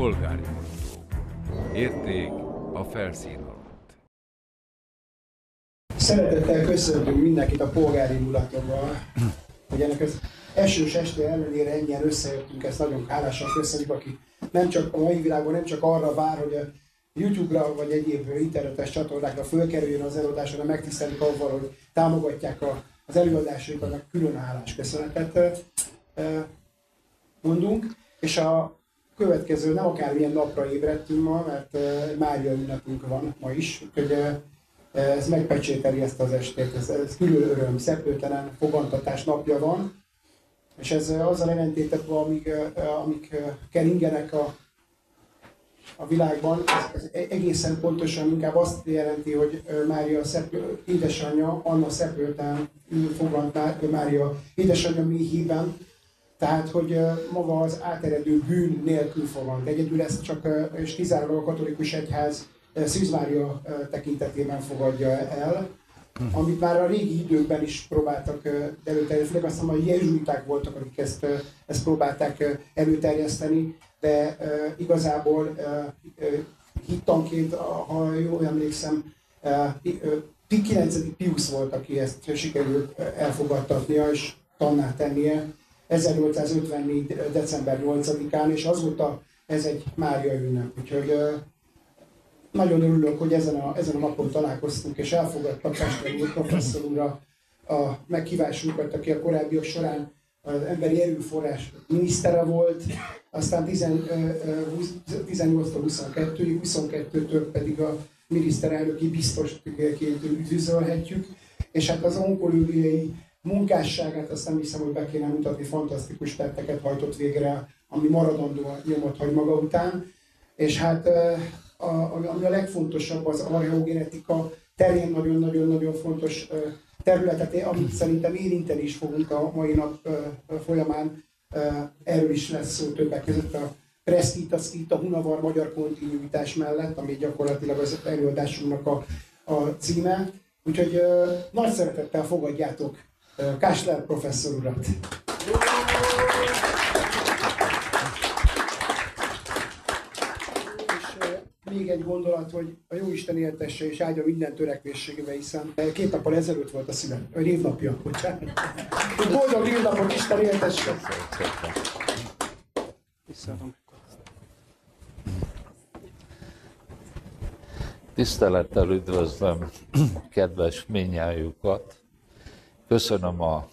Polgári motto. Érték a felszín alatt. Szeretettel köszöntünk mindenkit a polgári mulatóval, hogy ennek az esős este ellenére ennyien összejöttünk, ezt nagyon hálásan köszönjük, aki nem csak a mai világban nem csak arra vár, hogy a YouTube-ra vagy egyéb internetes csatornákra fölkerüljön az előadás, hanem megtisztelik avval, hogy támogatják az előadásaiknak, külön hálás köszönetet mondunk. És a következő, nem akármilyen napra ébredtünk ma, mert Mária ünnepünk van ma is, úgyhogy ez megpecsételi ezt az estét, ez külön öröm, szeplőtelen fogantatás napja van, és ez azzal ellentétek, amik keringenek a világban, ez egészen pontosan inkább azt jelenti, hogy Mária édesanyja, Anna szeplőtelen fogant Mária édesanyja méhében, tehát, hogy maga az áteredő bűn nélkül fogant. Egyedül ezt csak és kizárólag a katolikus egyház Szűz Mária tekintetében fogadja el, amit már a régi időkben is próbáltak előterjeszteni, aztán a jezsuiták voltak, akik ezt próbálták előterjeszteni, de igazából hittanként, ha jól emlékszem, 9. Piusz volt, aki ezt sikerült elfogadtatnia és tanná tennie 1854. december 8-án, és azóta ez egy Mária ünnep. Úgyhogy nagyon örülök, hogy ezen a napon találkoztunk, és elfogadta Pester úr, professzor úr a meghívásunkat, aki a korábbiak során az emberi erőforrás minisztere volt, aztán 18-22-ig, 22-től pedig a miniszterelnöki biztosként üdvözölhetjük, és hát az onkológiai munkásságát azt nem hiszem, hogy be kéne mutatni, fantasztikus tetteket hajtott végre, ami maradandó nyomot hagy maga után, és hát ami a legfontosabb, az archeogenetika terén nagyon-nagyon fontos területet, amit szerintem érinteni is fogunk a mai nap folyamán. Erről is lesz szó többek között a Preszkita Hunavar magyar kontinuitás mellett, ami gyakorlatilag az előadásunknak a címe. Úgyhogy nagy szeretettel fogadjátok Kásler professzor urat. Még egy gondolat, hogy a Jóisten éltesse és áldja minden törekvésségébe, hiszen 2 nappal ezelőtt volt a névnapja, bocsánat. Boldog névnapot, Isten éltesse! Tisztelettel üdvözlöm kedves minnyájukat. Köszönöm a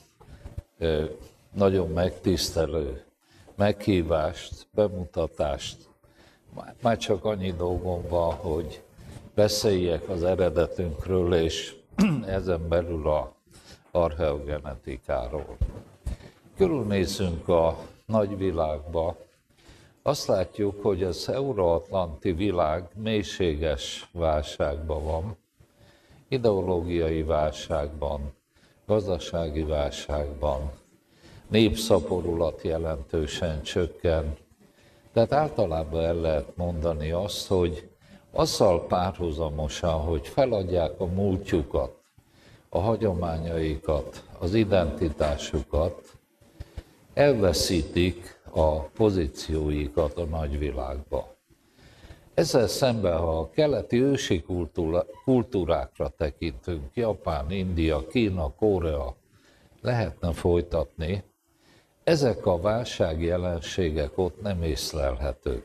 nagyon megtisztelő meghívást, bemutatást. Már csak annyi dolgom van, hogy beszéljek az eredetünkről, és ezen belül az archeogenetikáról. Körülnézzünk a nagyvilágba. Azt látjuk, hogy az euróatlanti világ mélységes válságban van, ideológiai válságban, gazdasági válságban, népszaporulat jelentősen csökken. Tehát általában el lehet mondani azt, hogy azzal párhuzamosan, hogy feladják a múltjukat, a hagyományaikat, az identitásukat, elveszítik a pozícióikat a nagyvilágba. Ezzel szemben, ha a keleti ősi kultúrákra tekintünk, Japán, India, Kína, Korea, lehetne folytatni, ezek a válságjelenségek ott nem észlelhetők.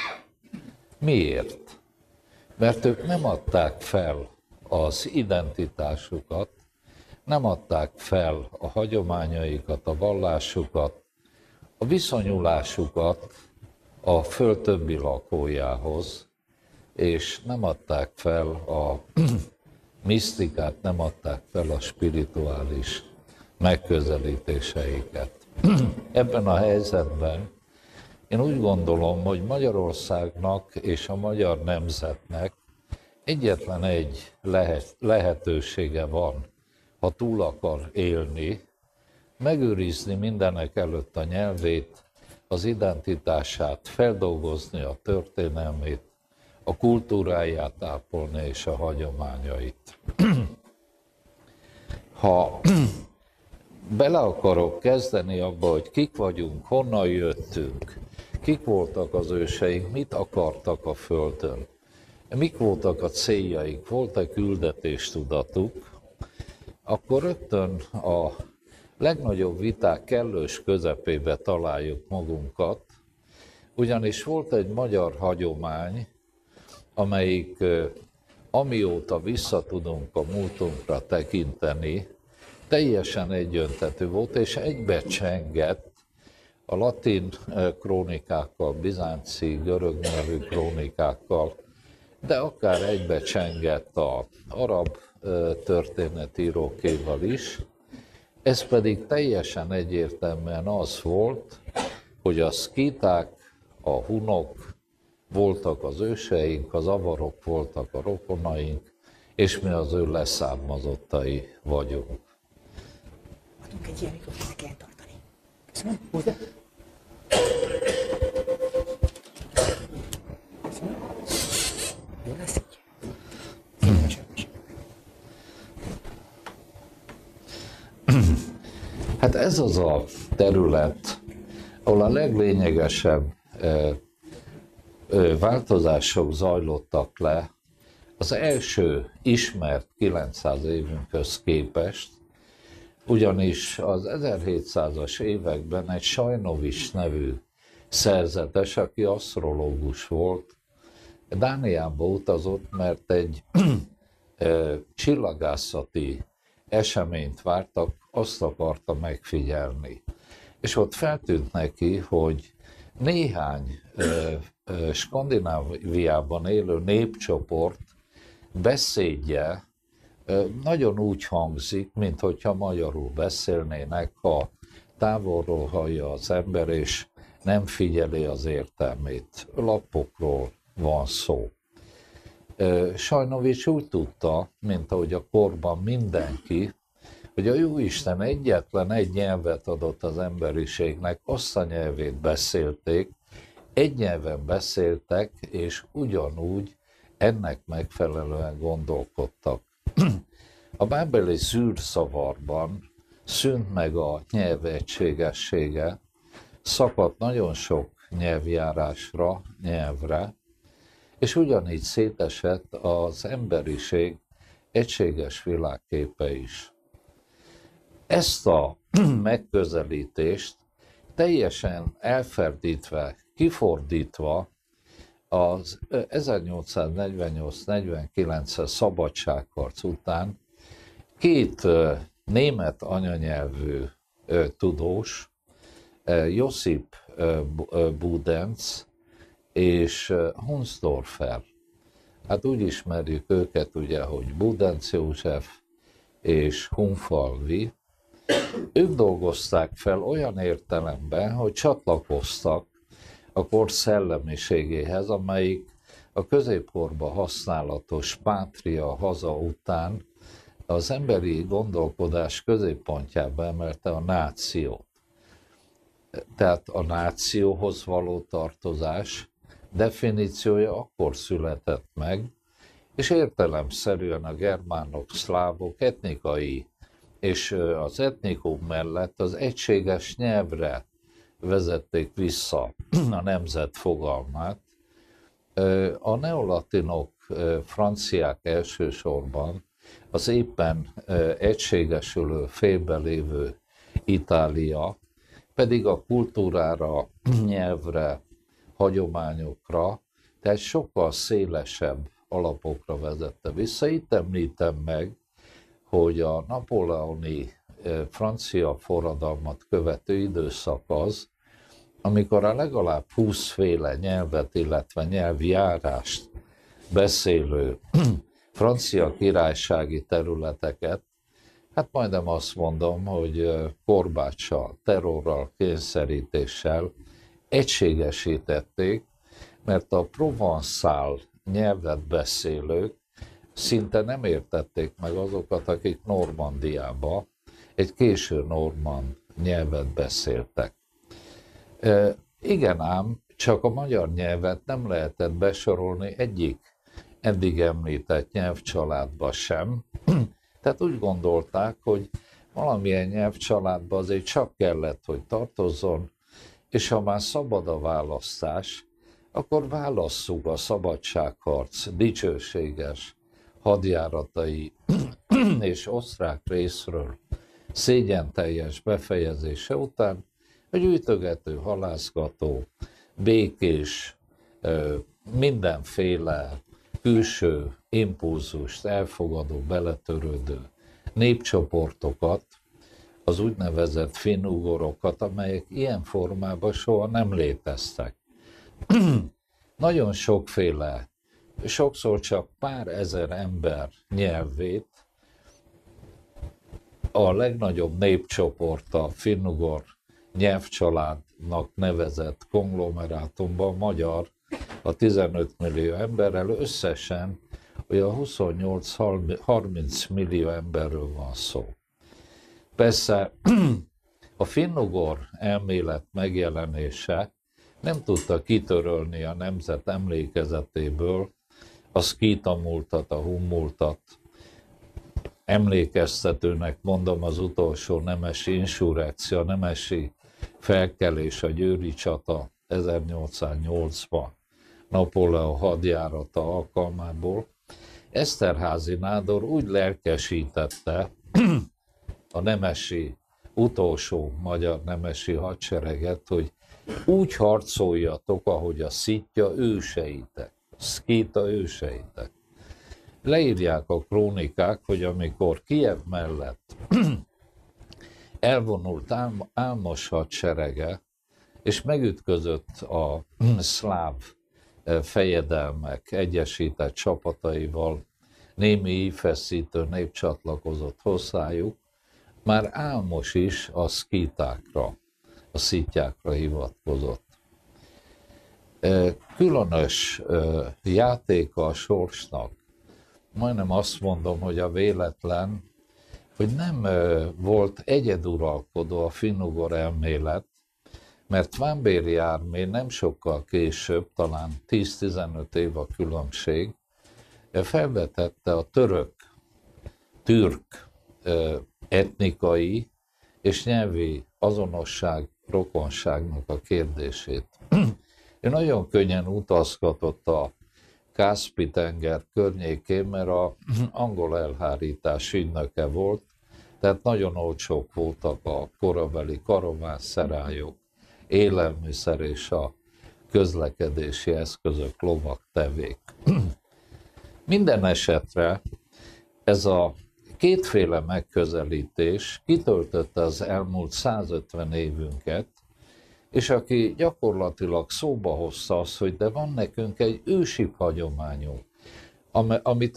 Miért? Mert ők nem adták fel az identitásukat, nem adták fel a hagyományaikat, a vallásukat, a viszonyulásukat a föld többi lakójához, és nem adták fel a misztikát, nem adták fel a spirituális megközelítéseiket. Ebben a helyzetben én úgy gondolom, hogy Magyarországnak és a magyar nemzetnek egyetlen egy lehetősége van, ha túl akar élni, megőrizni mindenek előtt a nyelvét, az identitását, feldolgozni a történelmét, a kultúráját ápolni és a hagyományait. Ha bele akarok kezdeni abba, hogy kik vagyunk, honnan jöttünk, kik voltak az őseink, mit akartak a Földön, mik voltak a céljaik, volt-e küldetéstudatuk, akkor rögtön a legnagyobb viták kellős közepébe találjuk magunkat, ugyanis volt egy magyar hagyomány, amelyik amióta vissza tudunk a múltunkra tekinteni, teljesen egyöntetű volt, és egybecsengett a latin krónikákkal, bizánci, görög nyelvű krónikákkal, de akár egybecsengett az arab történetírókéval is. Ez pedig teljesen egyértelműen az volt, hogy a szkíták, a hunok voltak az őseink, az avarok voltak a rokonaink, és mi az ő leszármazottai vagyunk. Adunk egy ilyen mikrofont, kell tartani. Köszönöm. Húzd be. Köszönöm. Jó lesz így. Hát ez az a terület, ahol a leglényegesebb változások zajlottak le az első ismert 900 évünkhöz képest, ugyanis az 1700-as években egy Sajnovics nevű szerzetes, aki asztrológus volt, Dániába utazott, mert egy csillagászati eseményt vártak, azt akarta megfigyelni. És ott feltűnt neki, hogy néhány Skandináviában élő népcsoport beszédje nagyon úgy hangzik, minthogyha magyarul beszélnének, ha távolról hallja az ember, és nem figyeli az értelmét. Lapokról van szó. Sajnovics úgy tudta, mint ahogy a korban mindenki, hogy a Jóisten egyetlen egy nyelvet adott az emberiségnek, azt a nyelvét beszélték, egy nyelven beszéltek, és ugyanúgy ennek megfelelően gondolkodtak. A bábeli zűrszavarban szűnt meg a nyelv egységessége, szakadt nagyon sok nyelvjárásra, nyelvre, és ugyanígy szétesett az emberiség egységes világképe is. Ezt a megközelítést teljesen elferdítve, kifordítva az 1848-49-es szabadságharc után két német anyanyelvű tudós, Josip Budenz és Hunsdorfer. Hát úgy ismerjük őket ugye, hogy Budenz József és Hunfalvi. Ők dolgozták fel olyan értelemben, hogy csatlakoztak a kor szellemiségéhez, amelyik a középkorban használatos pátria haza után az emberi gondolkodás középpontjába emelte a nációt. Tehát a nációhoz való tartozás definíciója akkor született meg, és értelemszerűen a germánok, szlávok etnikai és az etnikum mellett az egységes nyelvre vezették vissza a nemzet fogalmát. A neolatinok, franciák elsősorban az éppen egységesülő félben lévő Itália pedig a kultúrára, nyelvre, hagyományokra, tehát sokkal szélesebb alapokra vezette vissza. Itt említem meg, hogy a napóleoni francia forradalmat követő időszak az, amikor a legalább 20 féle nyelvet, illetve nyelvjárást beszélő francia királysági területeket, hát majdnem azt mondom, hogy korbáccsal, terrorral, kényszerítéssel egységesítették, mert a provanszál nyelvet beszélők szinte nem értették meg azokat, akik Normandiába egy késő normand nyelvet beszéltek. Igen ám, csak a magyar nyelvet nem lehetett besorolni egyik eddig említett nyelvcsaládba sem. Tehát úgy gondolták, hogy valamilyen nyelvcsaládba azért csak kellett, hogy tartozzon, és ha már szabad a választás, akkor válasszuk a szabadságharc dicsőséges hadjáratai és osztrák részről szégyenteljes befejezése után a gyűjtögető, halászgató, békés, mindenféle külső impulzust elfogadó, beletörődő népcsoportokat, az úgynevezett finnugorokat, amelyek ilyen formában soha nem léteztek. Nagyon sokféle, sokszor csak pár ezer ember nyelvét a legnagyobb népcsoport, a finnugor nyelvcsaládnak nevezett konglomerátumban, magyar, a 15 millió emberrel összesen olyan 28-30 millió emberről van szó. Persze a finnugor elmélet megjelenése nem tudta kitörölni a nemzet emlékezetéből a szkíta múltat, a hummultat. Emlékeztetőnek mondom az utolsó nemesi insurrekció, a nemesi felkelés, a győri csata 1808-ban, Napóleon hadjárata alkalmából. Eszterházy nádor úgy lelkesítette a nemesi, utolsó magyar nemesi hadsereget, hogy úgy harcoljatok, ahogy a szitja őseitek, szkíta őseitek. Leírják a krónikák, hogy amikor Kijev mellett elvonult Álmos hadserege, és megütközött a szláv fejedelmek egyesített csapataival, némi ívfeszítő nép csatlakozott hozzájuk, már Álmos is a szkítákra, a szitjákra hivatkozott. Különös játéka a sorsnak, majdnem azt mondom, hogy a véletlen, hogy nem volt egyeduralkodó a finnugor elmélet, mert Vámbéry Ármé nem sokkal később, talán 10-15 év a különbség, felvetette a türk etnikai és nyelvi azonosság, rokonságnak a kérdését. Ő nagyon könnyen utazgatott a Kaszpi-tenger környékén, mert az angol elhárítás ügynöke volt, tehát nagyon olcsók voltak a korabeli karavánszerályok, élelmiszer és a közlekedési eszközök, lovak, tevék. Minden esetre ez a kétféle megközelítés kitöltötte az elmúlt 150 évünket, és aki gyakorlatilag szóba hozta azt, hogy de van nekünk egy ősi hagyományunk, amit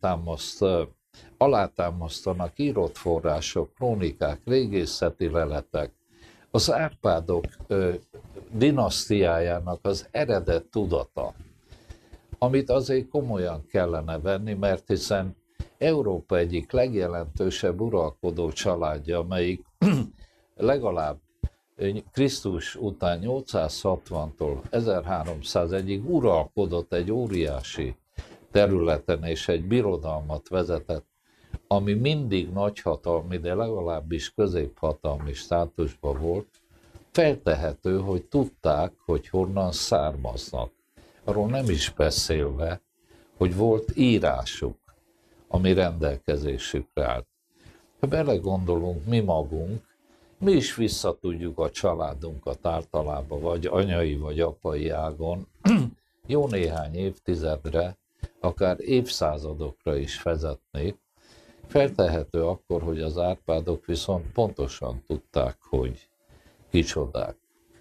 alátámasztanak írott források, krónikák, régészeti leletek, az Árpádok dinasztiájának az eredet tudata, amit azért komolyan kellene venni, mert hiszen Európa egyik legjelentősebb uralkodó családja, amelyik legalább Krisztus után 860-tól 1301-ig uralkodott egy óriási területen és egy birodalmat vezetett, ami mindig nagyhatalmi, de legalábbis középhatalmi státusban volt, feltehető, hogy tudták, hogy honnan származnak. Arról nem is beszélve, hogy volt írásuk, ami rendelkezésükre állt. Ha belegondolunk, mi magunk, mi is visszatudjuk a családunkat általában, vagy anyai, vagy apai ágon, jó néhány évtizedre, akár évszázadokra is vezetni. Feltehető akkor, hogy az Árpádok viszont pontosan tudták, hogy kicsodák.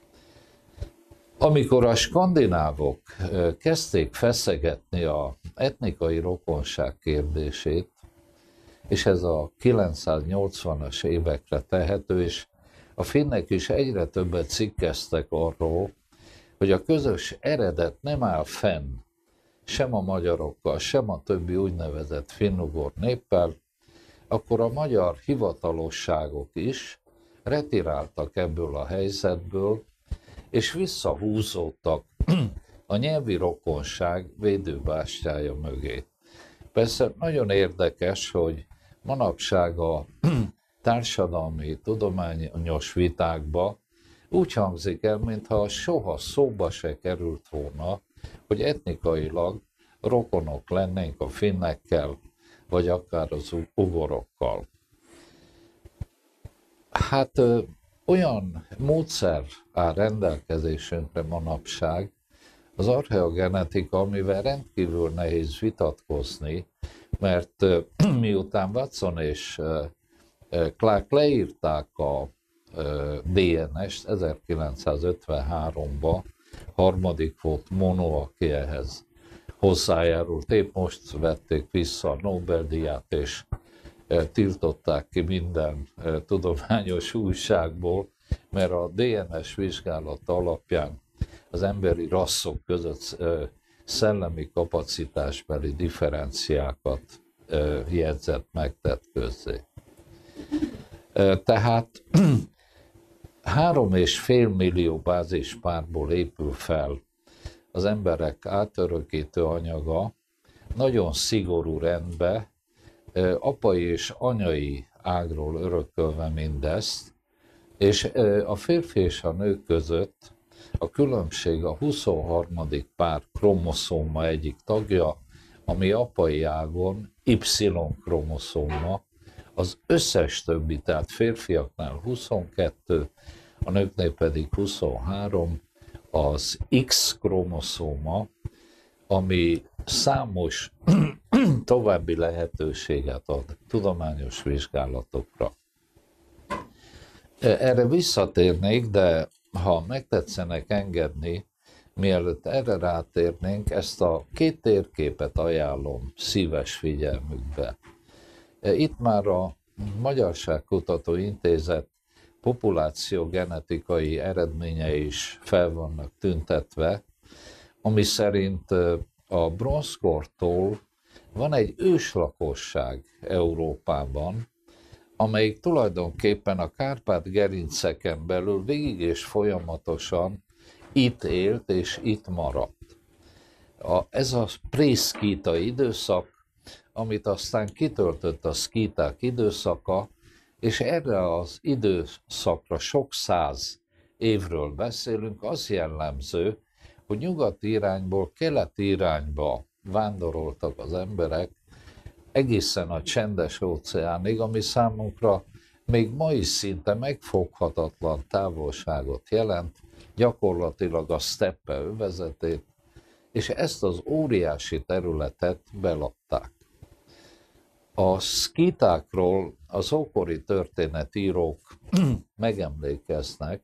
Amikor a skandinávok kezdték feszegetni az etnikai rokonság kérdését, és ez a 980-as évekre tehető, és a finnek is egyre többet cikkeztek arról, hogy a közös eredet nem áll fenn sem a magyarokkal, sem a többi úgynevezett finnugor néppel, akkor a magyar hivatalosságok is retiráltak ebből a helyzetből, és visszahúzódtak a nyelvi rokonság védőbástyája mögé. Persze nagyon érdekes, hogy manapság a társadalmi, tudományos vitákba úgy hangzik el, mintha soha szóba se került volna, hogy etnikailag rokonok lennénk a finnekkel, vagy akár az ugorokkal. Hát olyan módszer áll rendelkezésünkre manapság, az archeogenetika, amivel rendkívül nehéz vitatkozni, mert miután Watson és Clark leírták a DNS-t 1953-ban, harmadik volt Monod, aki ehhez hozzájárult. Épp most vették vissza a Nobel-díját, és tiltották ki minden tudományos újságból, mert a DNS vizsgálata alapján az emberi rasszok között szellemi kapacitásbeli differenciákat jegyzett, megtett közzé. Tehát 3,5 millió bázispárból épül fel az emberek átörökítő anyaga, nagyon szigorú rendbe, apai és anyai ágról örökölve mindezt, és a férfi és a nő között a különbség a 23. pár kromoszóma egyik tagja, ami apai ágon Y-kromoszóma, az összes többi, tehát férfiaknál 22, a nőknél pedig 23, az X-kromoszóma, ami számos további lehetőséget ad tudományos vizsgálatokra. Erre visszatérnék, de ha megtetszenek engedni, mielőtt erre rátérnénk, ezt a két térképet ajánlom szíves figyelmükbe. Itt már a Magyarságkutató Intézet populációgenetikai eredményei is fel vannak tüntetve, ami szerint a bronzkortól van egy őslakosság Európában, amelyik tulajdonképpen a Kárpát-gerinceken belül végig és folyamatosan itt élt és itt maradt. Ez a pré-szkíta időszak, amit aztán kitöltött a szkíták időszaka, és erre az időszakra sok száz évről beszélünk, az jellemző, hogy nyugati irányból keleti irányba vándoroltak az emberek, egészen a Csendes-óceánig, ami számunkra még ma is szinte megfoghatatlan távolságot jelent, gyakorlatilag a szteppe övezetét, és ezt az óriási területet belapták. A szkítákról az ókori történetírók megemlékeznek,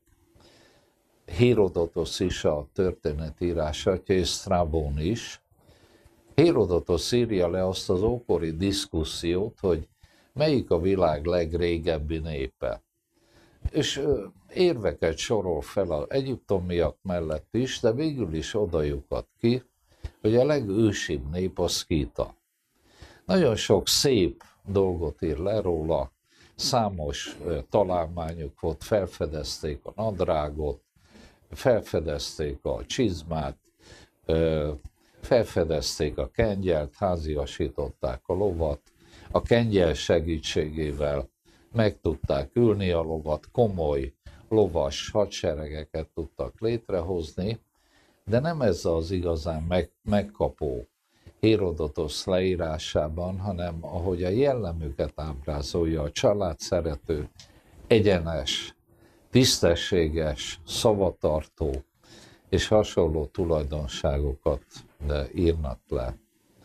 Hérodotosz is a történetírás atya, és Sztrabón is. Hérodotosz írja le azt az ókori diszkusziót, hogy melyik a világ legrégebbi népe. És érveket sorol fel az egyiptomiak mellett is, de végül is oda lyukad ki, hogy a legősibb nép a szkíta. Nagyon sok szép dolgot ír le róla, számos találmányuk volt, felfedezték a nadrágot, felfedezték a csizmát, felfedezték a kengyelt, háziasították a lovat, a kengyel segítségével meg tudták ülni a lovat, komoly lovas hadseregeket tudtak létrehozni, de nem ez az igazán megkapó Hérodotosz leírásában, hanem ahogy a jellemüket ábrázolja, a családszerető, egyenes, tisztességes, szavatartó és hasonló tulajdonságokat írnak le.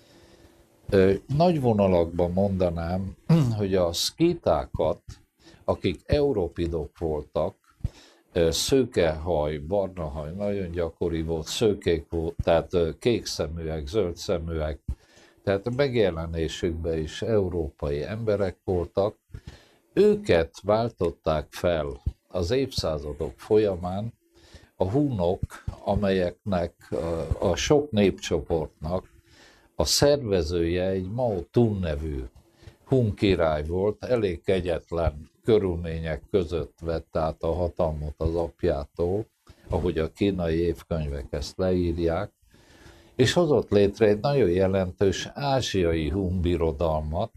Nagy vonalakban mondanám, hogy a szkítákat, akik európidok voltak, szőkehaj, barna haj, nagyon gyakori volt, szőkék volt, tehát kékszeműek, zöldszeműek, tehát a megjelenésükben is európai emberek voltak. Őket váltották fel az évszázadok folyamán a hunok, amelyeknek a sok népcsoportnak a szervezője egy Mao Tun nevű hun király volt, elég kegyetlen körülmények között vett át a hatalmat az apjától, ahogy a kínai évkönyvek ezt leírják, és hozott létre egy nagyon jelentős ázsiai hun birodalmat,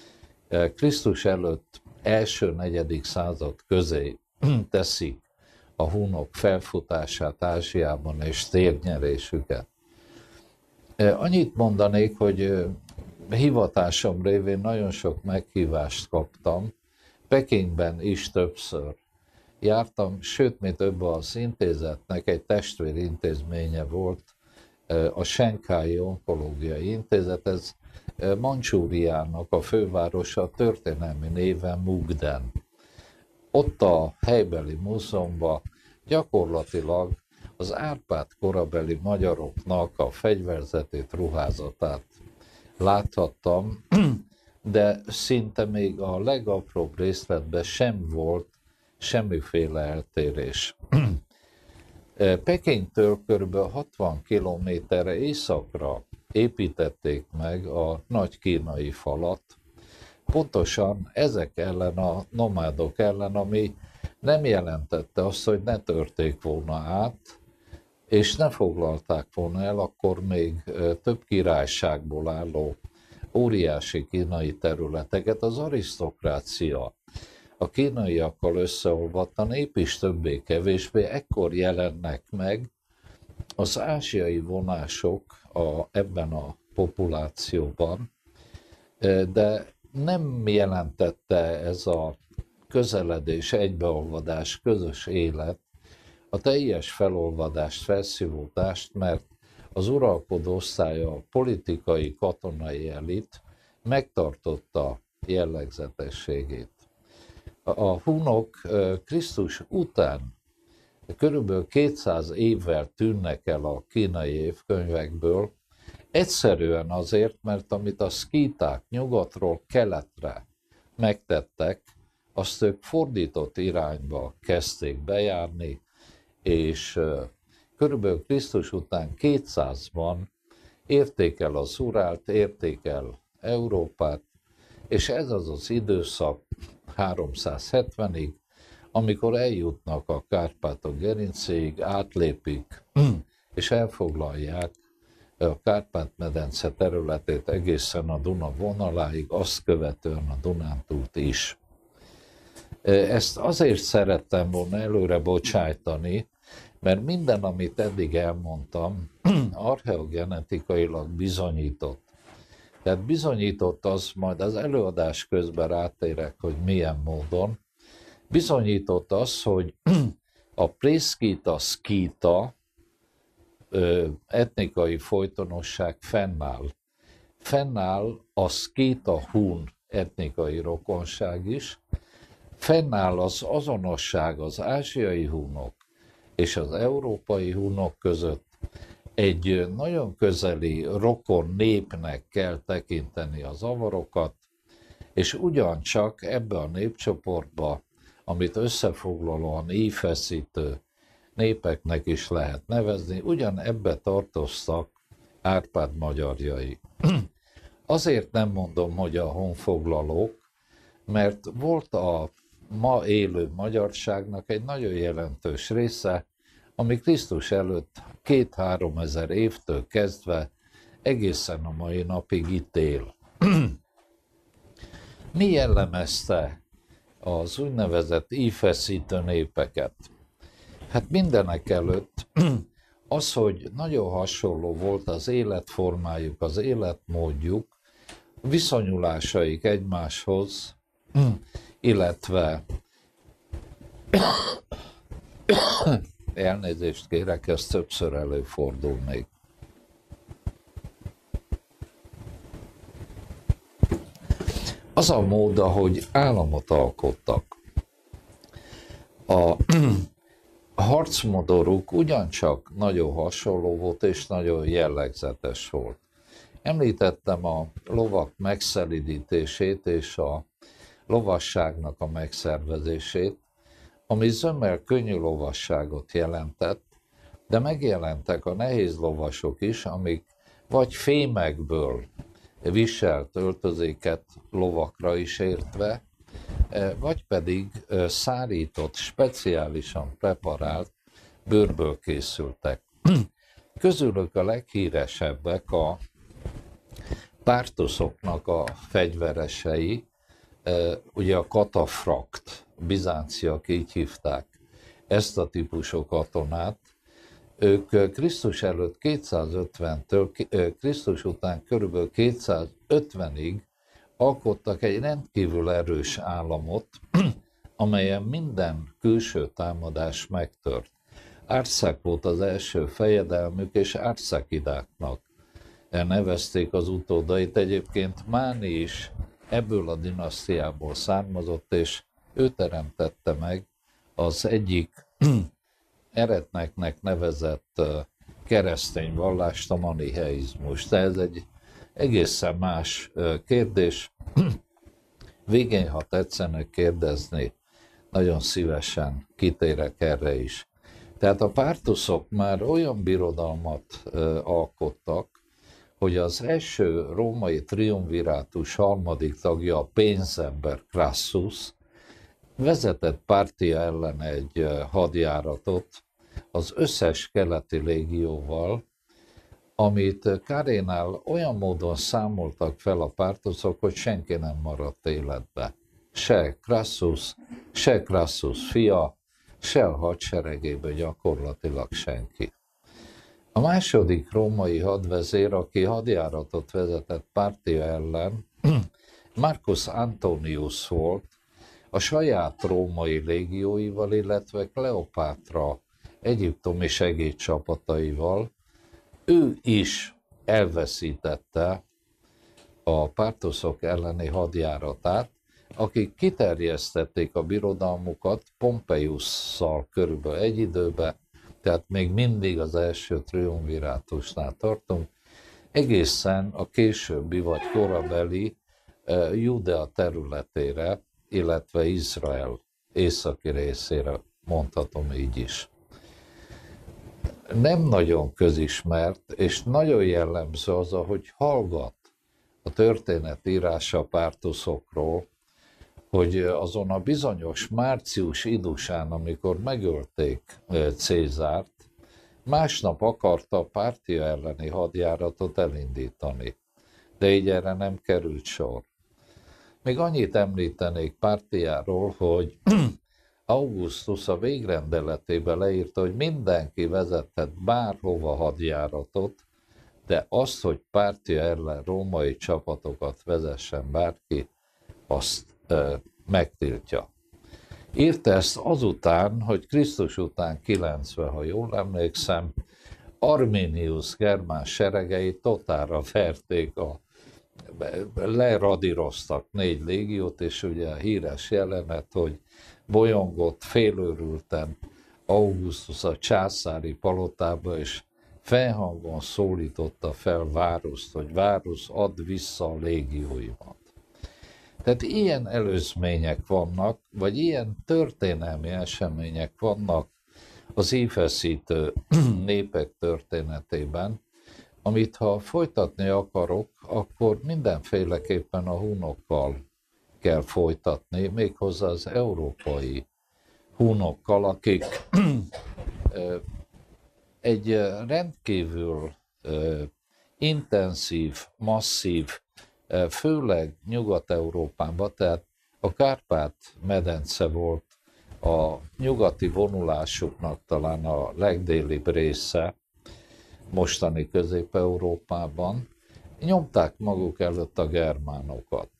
Krisztus előtt első negyedik század közé teszik a hunok felfutását Ázsiában és térnyerésüket. Annyit mondanék, hogy hivatásom révén nagyon sok meghívást kaptam, Pekingben is többször jártam, sőt, mi több az intézetnek egy testvérintézménye volt, a Senkai Onkológiai Intézet, ez Mandzsúriának a fővárosa, történelmi néven Mukden. Ott a helybeli múzeumban gyakorlatilag az Árpád korabeli magyaroknak a fegyverzetét, ruházatát láthattam, de szinte még a legapróbb részletben sem volt semmiféle eltérés. Pekingtől kb. 60 kilométerre északra építették meg a nagy kínai falat, pontosan ezek ellen a nomádok ellen, ami nem jelentette azt, hogy ne törték volna át, és ne foglalták volna el akkor még több királyságból álló óriási kínai területeket. Az arisztokrácia a kínaiakkal összeolvadt, a nép is többé-kevésbé ekkor jelennek meg az ázsiai vonások ebben a populációban, de nem jelentette ez a közeledés, egybeolvadás, közös élet a teljes felolvadást, felszívódást, mert az uralkodó osztály, a politikai, katonai elit megtartotta jellegzetességét. A hunok Krisztus után körülbelül 200 évvel tűnnek el a kínai évkönyvekből, egyszerűen azért, mert amit a szkíták nyugatról keletre megtettek, azt ők fordított irányba kezdték bejárni, és körülbelül Krisztus után 200-ban érték el az Urált, érték el Európát, és ez az az időszak 370-ig, amikor eljutnak a Kárpátok gerincéig, átlépik, és elfoglalják a Kárpát-medence területét egészen a Duna vonaláig, azt követően a Dunántúlt is. Ezt azért szerettem volna előre bocsájtani, mert minden, amit eddig elmondtam, archeogenetikailag bizonyított. Tehát bizonyított az, majd az előadás közben rátérek, hogy milyen módon, bizonyított az, hogy a prészkíta-szkíta etnikai folytonosság fennáll. Fennáll a szkíta-hun etnikai rokonság is, fennáll az azonosság az ázsiai hunok és az európai hunok között. Egy nagyon közeli rokon népnek kell tekinteni az avarokat, és ugyancsak ebbe a népcsoportba, amit összefoglalóan íjfeszítő népeknek is lehet nevezni, ugyan ebbe tartoztak Árpád magyarjai. Azért nem mondom, hogy a honfoglalók, mert volt a ma élő magyarságnak egy nagyon jelentős része, ami Krisztus előtt 2-3 ezer évtől kezdve egészen a mai napig itt él. Mi jellemezte az úgynevezett íjfeszítő népeket? Hát mindenek előtt az, hogy nagyon hasonló volt az életformájuk, az életmódjuk, viszonyulásaik egymáshoz, illetve elnézést kérek, ez többször előfordul még. Az a mód, ahogy államot alkottak. A harcmodoruk ugyancsak nagyon hasonló volt és nagyon jellegzetes volt. Említettem a lovak megszelidítését és a lovasságnak a megszervezését, ami zömmel könnyű lovasságot jelentett, de megjelentek a nehéz lovasok is, amik vagy fémekből viselt öltözéket lovakra is értve, vagy pedig szárított, speciálisan preparált bőrből készültek. Közülük a leghíresebbek a pártuszoknak a fegyveresei, ugye a katafrakt, bizánciak így hívták. ezt a típusú katonát. Ők Krisztus előtt 250-től, Krisztus után körülbelül 250-ig alkottak egy rendkívül erős államot, amelyen minden külső támadás megtört. Árszák volt az első fejedelmük, és árszakidáknak nevezték az utódait. Egyébként Máni is ebből a dinasztiából származott, és ő teremtette meg az egyik eretneknek nevezett keresztény vallást, a manicheizmust. De ez egy egészen más kérdés. Végén, ha tetszenek kérdezni, nagyon szívesen kitérek erre is. Tehát a pártuszok már olyan birodalmat alkottak, hogy az első római triumvirátus harmadik tagja, a pénzember Crassus, vezetett Pártia ellen egy hadjáratot az összes keleti légióval, amit Carénál olyan módon számoltak fel a pártuszok, hogy senki nem maradt életbe. Se Crassus fia, se a hadseregéből gyakorlatilag senki. A második római hadvezér, aki hadjáratot vezetett Pártia ellen, Marcus Antonius volt, a saját római légióival, illetve Kleopátra egyiptomi segédcsapataival. Ő is elveszítette a pártuszok elleni hadjáratát, akik kiterjesztették a birodalmukat Pompeiusszal körülbelül egy időben, tehát még mindig az első triumvirátusnál tartunk, egészen a későbbi vagy korabeli Judea területére, illetve Izrael északi részére, mondhatom így is. Nem nagyon közismert, és nagyon jellemző az, ahogy hallgat a történetírása a pártuszokról, hogy azon a bizonyos március idusán, amikor megölték Cézárt, másnap akarta a Pártia elleni hadjáratot elindítani, de így erre nem került sor. Még annyit említenék Pártiáról, hogy Augustus a végrendeletében leírta, hogy mindenki vezethet bárhova hadjáratot, de azt, hogy Pártia ellen római csapatokat vezessen bárki, azt megtiltja. Írta ezt azután, hogy Krisztus után 90, ha jól emlékszem, Arminius germán seregei totálra verték, leradíroztak 4 légiót, és ugye a híres jelenet, hogy bolyongott félőrülten Augustus a császári palotába, és fennhangon szólította fel Váruszt, hogy Várus, add vissza a légióimat. Tehát ilyen előzmények vannak, vagy ilyen történelmi események vannak az ívfeszítő népek történetében, amit ha folytatni akarok, akkor mindenféleképpen a hunokkal kell folytatni, méghozzá az európai hunokkal, akik egy rendkívül intenzív, masszív, főleg Nyugat-Európában, tehát a Kárpát-medence volt a nyugati vonulásuknak talán a legdélibb része, mostani Közép-Európában, nyomták maguk előtt a germánokat.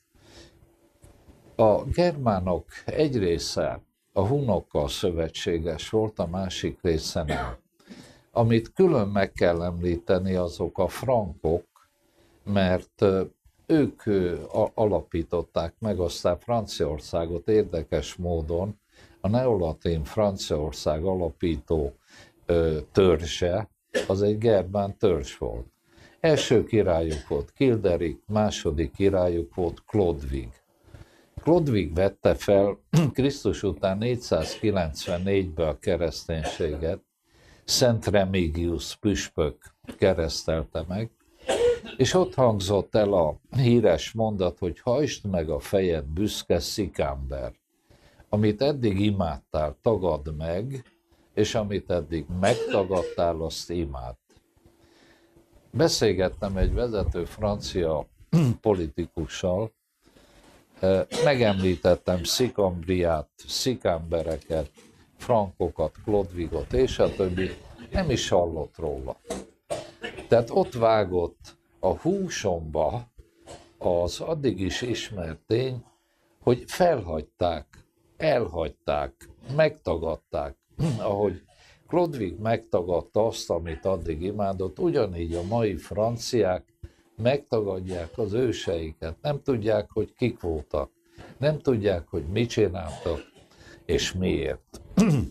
A germánok egy része a hunokkal szövetséges volt, a másik része nem. Amit külön meg kell említeni, azok a frankok, mert ők alapították meg aztán Franciaországot érdekes módon, a neolatin Franciaország alapító törzse, az egy germán törzs volt. Első királyuk volt Childeric, második királyuk volt Chlodwig. Chlodwig vette fel Krisztus után 494-ben a kereszténységet, Szent Remigius püspök keresztelte meg, és ott hangzott el a híres mondat, hogy hajtsd meg a fejed, büszke szikámber. Amit eddig imádtál, tagadd meg, és amit eddig megtagadtál, azt imád. Beszélgettem egy vezető francia politikussal, megemlítettem Szikambriát, szikámbereket, frankokat, Klodvigot és a többi, nem is hallott róla. Tehát ott vágott a húsomba az addig is ismert tény, hogy felhagyták, elhagyták, megtagadták, ahogy Klodvig megtagadta azt, amit addig imádott, ugyanígy a mai franciák megtagadják az őseiket, nem tudják, hogy kik voltak, nem tudják, hogy mit csináltak, és miért.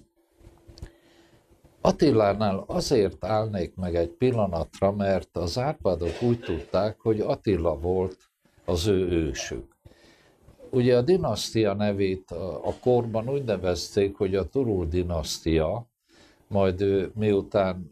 Attilánál azért állnék meg egy pillanatra, mert az Árpádok úgy tudták, hogy Attila volt az ő ősük. Ugye a dinasztia nevét a korban úgy nevezték, hogy a Turul dinasztia, majd miután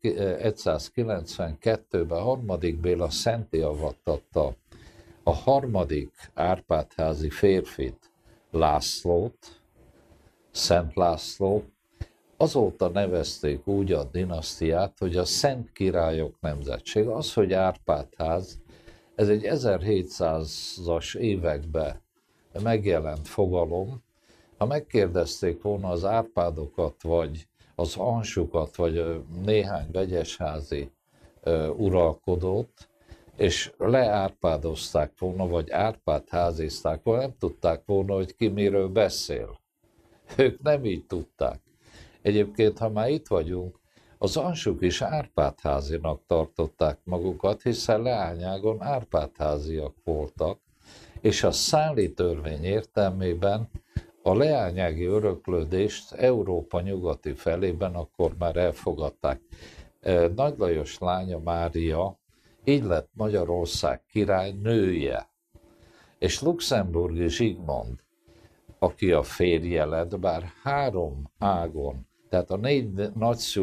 1192-ben harmadik Béla szentélyeavattatta a harmadik Árpád-házi férfit, Lászlót, Szent Lászlót, azóta nevezték úgy a dinasztiát, hogy a Szent Királyok nemzetsége. Az, hogy Árpád-ház, ez egy 1700-as években megjelent fogalom. Ha megkérdezték volna az Árpádokat, vagy az Ansukat, vagy néhány vegyesházi uralkodót, és leárpádozták volna, vagy árpádházizták volna, nem tudták volna, hogy ki miről beszél. Ők nem így tudták. Egyébként, ha már itt vagyunk, az Ansuk is árpádházinak tartották magukat, hiszen leányágon árpádháziak voltak, és a szálli törvény értelmében a leányági öröklődést Európa nyugati felében akkor már elfogadták. Nagy Lajos lánya Mária így lett Magyarország király nője, és luxemburgi Zsigmond, aki a férje lett, bár 3 ágon, tehát a 4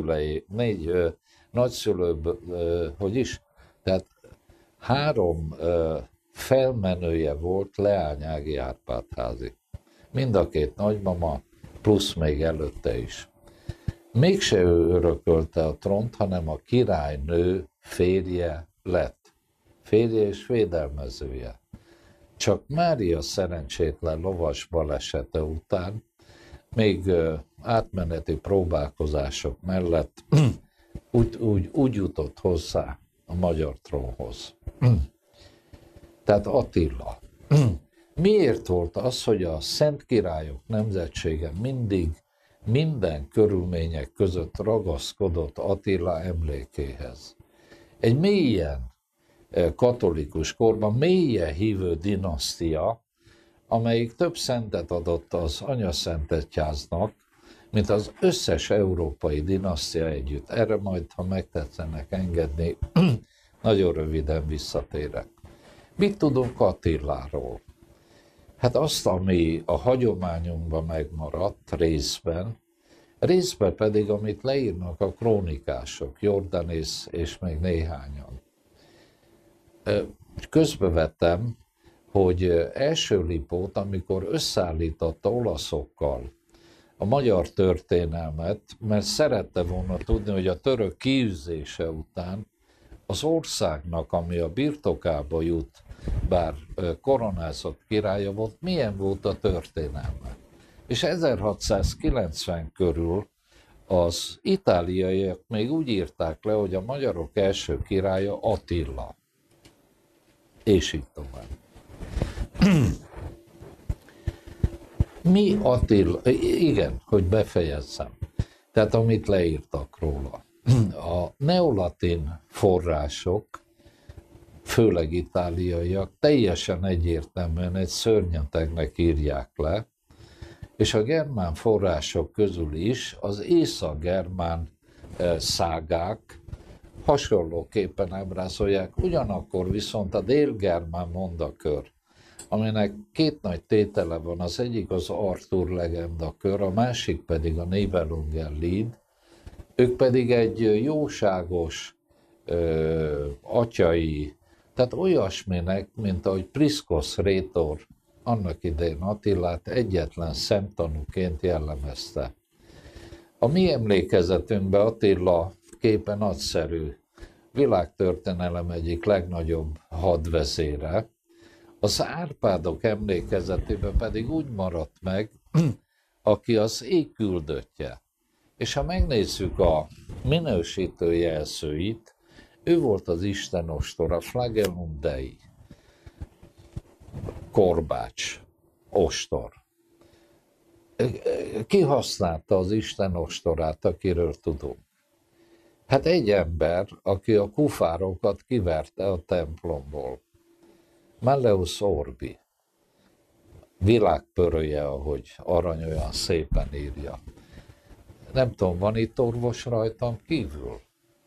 nagyszülőből, tehát 3 felmenője volt leányági Árpád-házi. Mind a 2 nagymama, plusz még előtte is. Mégse ő örökölte a trónt, hanem a királynő férje lett. Férje és védelmezője. Csak Mária szerencsétlen lovas balesete után, még átmeneti próbálkozások mellett úgy jutott hozzá a magyar trónhoz. Tehát Attila. Miért volt az, hogy a Szent Királyok nemzetsége mindig minden körülmények között ragaszkodott Attila emlékéhez? Egy mélyen katolikus korban, mélyen hívő dinasztia, amelyik több szentet adott az anyaszentegyháznak, mint az összes európai dinasztia együtt. Erre majd, ha megtetszenek engedni, nagyon röviden visszatérek. Mit tudunk Attiláról? Hát azt, ami a hagyományunkban megmaradt részben pedig, amit leírnak a krónikások, Jordanész és még néhányan. Közbevettem, hogy első Lipót, amikor összeállította olaszokkal a magyar történelmet, mert szerette volna tudni, hogy a török kiűzése után az országnak, ami a birtokába jut, bár koronázott királya volt, milyen volt a történelme. És 1690 körül az itáliaiak még úgy írták le, hogy a magyarok első királya Attila. És így tovább. Mi Attila? Igen, hogy befejezzem. Tehát amit leírtak róla. A neolatin források, főleg itáliaiak, teljesen egyértelműen egy szörnyetegnek írják le, és a germán források közül is az észak-germán szágák hasonlóképpen ábrázolják, ugyanakkor viszont a dél-germán mondakör, aminek 2 nagy tétele van, az egyik az Arthur legendakör, a másik pedig a Nibelungenlied, ők pedig egy jóságos, atyai, tehát olyasminek, mint ahogy Priszkosz rétor annak idején Attilát egyetlen szemtanúként jellemezte. A mi emlékezetünkben Attila képe nagyszerű, világtörténelem egyik legnagyobb hadvezére, az Árpádok emlékezetében pedig úgy maradt meg, aki az ég küldöttje. És ha megnézzük a minősítő jelzőit, ő volt az Isten ostora, Flagellum Dei, korbács, ostor. Ki használta az Isten ostorát, akiről tudunk? Hát egy ember, aki a kufárokat kiverte a templomból. Malleus Orbi. Világpörője, ahogy Arany olyan szépen írja. Nem tudom, van itt orvos rajtam kívül?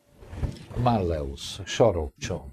Malleus, sarokcsont.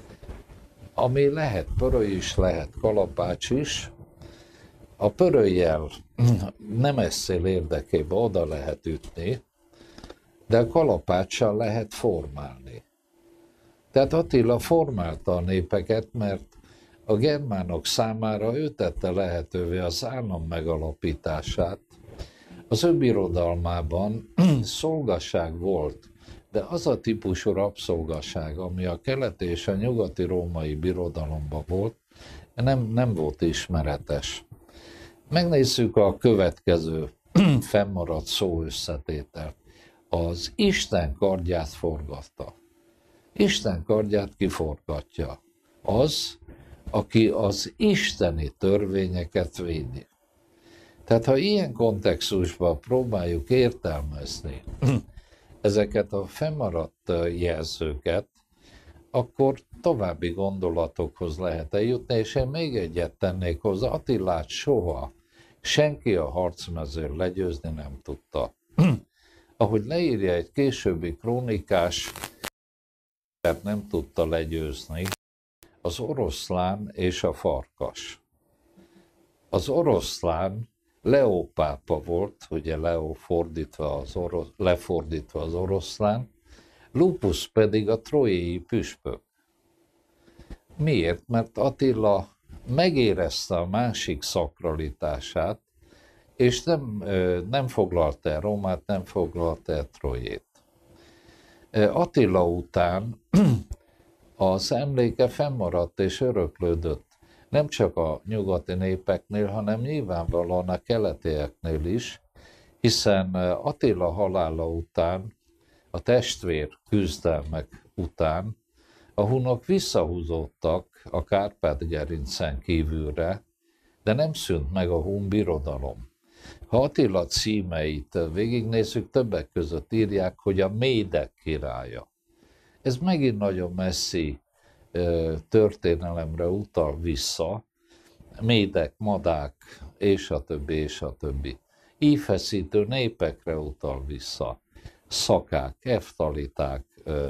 Ami lehet pöröly is, lehet kalapács is. A pöröllyel nem eszél érdekében oda lehet ütni, de a kalapáccsal lehet formálni. Tehát Attila formálta a népeket, mert a germánok számára ő tette lehetővé az állam megalapítását. Az ő birodalmában szolgaság volt, de az a típusú rabszolgaság, ami a keleti és a nyugati római birodalomban volt, nem volt ismeretes. Megnézzük a következő fennmaradt szó összetételt. Az Isten kardját forgatta. Isten kardját kiforgatja. Az, aki az isteni törvényeket védi. Tehát ha ilyen kontextusban próbáljuk értelmezni ezeket a fennmaradt jelzőket, akkor további gondolatokhoz lehet eljutni, és én még egyet tennék hozzá, Attilát soha senki a harcmezőn legyőzni nem tudta. Ahogy leírja egy későbbi krónikás, nem tudta legyőzni az oroszlán és a farkas. Az oroszlán Leó pápa volt, ugye Leó lefordítva az oroszlán, Lupus pedig a trójai püspök. Miért? Mert Attila megérezte a másik szakralitását, és nem foglalta el Rómát, nem foglalta el Trójét. Attila után az emléke fennmaradt és öröklődött nem csak a nyugati népeknél, hanem nyilvánvalóan a keletieknél is, hiszen Attila halála után, a testvér küzdelmek után a hunok visszahúzódtak a Kárpát-gerincen kívülre, de nem szűnt meg a hun birodalom. Ha Attila címeit végignézzük, többek között írják, hogy a médek királya. Ez megint nagyon messzi történelemre utal vissza, médek, madák, és a többi, és a többi. Ívfeszítő népekre utal vissza. Szakák, eftaliták,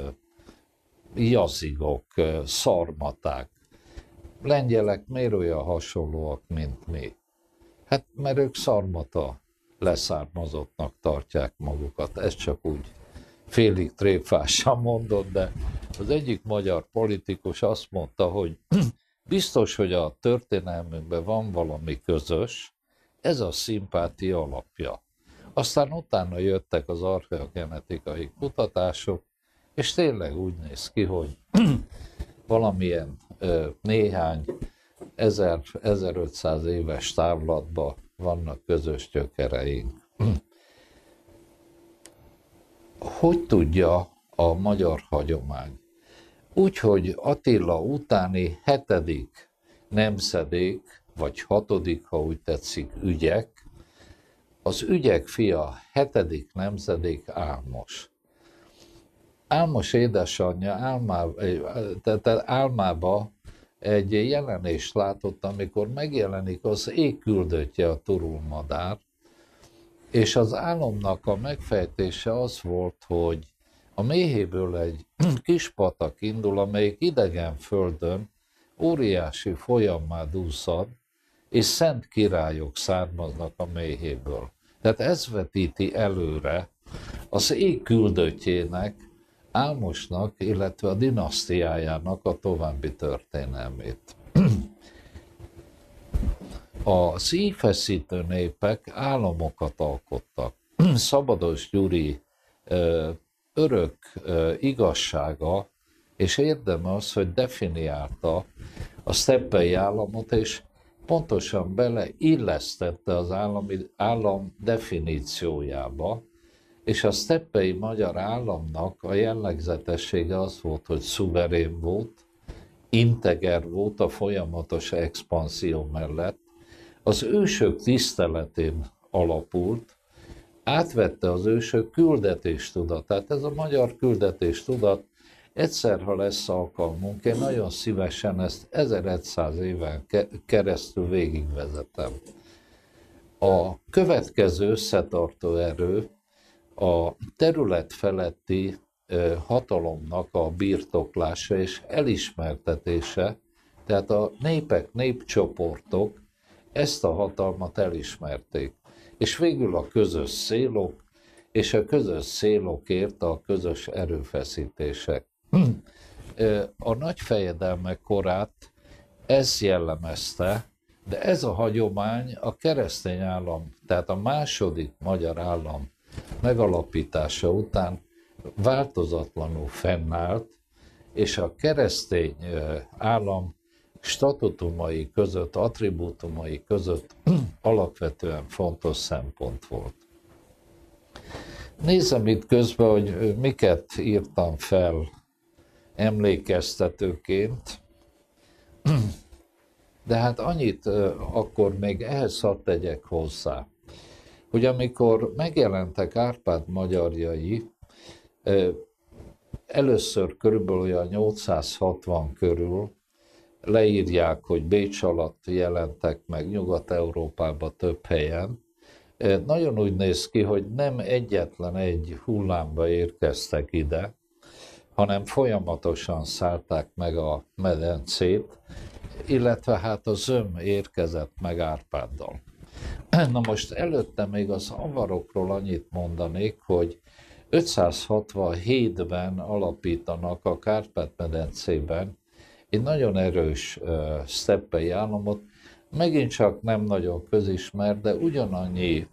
jazigok, szarmaták. Lengyelek miért olyan hasonlóak, mint mi? Hát, mert ők szarmata leszármazottnak tartják magukat. Ez csak úgy félig tréfásan mondott, de az egyik magyar politikus azt mondta, hogy biztos, hogy a történelmünkben van valami közös, ez a szimpátia alapja. Aztán utána jöttek az archeogenetikai kutatások, és tényleg úgy néz ki, hogy valamilyen néhány 1500 éves távlatban vannak közös gyökereink. Hogy tudja a magyar hagyomány? Úgyhogy Attila utáni 7. nemzedék, vagy 6., ha úgy tetszik, ügyek, az ügyek fia 7. nemzedék Álmos. Álmos édesanyja álmába egy jelenést látott, amikor megjelenik az ég küldöttje, a turulmadár, és az álomnak a megfejtése az volt, hogy a méhéből egy kis patak indul, amelyik idegen földön óriási folyammá duzzad, és szent királyok származnak a méhéből. Tehát ez vetíti előre az ég küldöttjének, Álmosnak, illetve a dinasztiájának a további történelmét. A szívfeszítő népek államokat alkottak. Szabados Gyuri örök igazsága és érdeme az, hogy definiálta a szteppei államot, és pontosan beleillesztette az állam definíciójába, és a szteppei magyar államnak a jellegzetessége az volt, hogy szuverén volt, integer volt a folyamatos expanzió mellett, az ősök tiszteletén alapult, átvette az ősök küldetéstudatát. Ez a magyar küldetéstudat, egyszer, ha lesz alkalmunk, én nagyon szívesen ezt 1100 éven keresztül végigvezetem. A következő összetartó erő a terület feletti hatalomnak a birtoklása és elismertetése, tehát a népek, népcsoportok ezt a hatalmat elismerték. És végül a közös célok, és a közös célokért a közös erőfeszítések. A nagy fejedelmek korát ez jellemezte, de ez a hagyomány a keresztény állam, tehát a második magyar állam megalapítása után változatlanul fennállt, és a keresztény állam statutumai között, attribútumai között alapvetően fontos szempont volt. Nézem itt közben, hogy miket írtam fel emlékeztetőként, de hát annyit akkor még ehhez hadd tegyek hozzá, hogy amikor megjelentek Árpád magyarjai, először körülbelül olyan 860 körül leírják, hogy Bécs alatt jelentek meg Nyugat-Európában több helyen. Nagyon úgy néz ki, hogy nem egyetlen egy hullámba érkeztek ide, hanem folyamatosan szállták meg a medencét, illetve hát a zöm érkezett meg Árpáddal. Na most előtte még az avarokról annyit mondanék, hogy 567-ben alapítanak a Kárpát-medencében egy nagyon erős szteppei államot, megint csak nem nagyon közismert, de ugyanannyi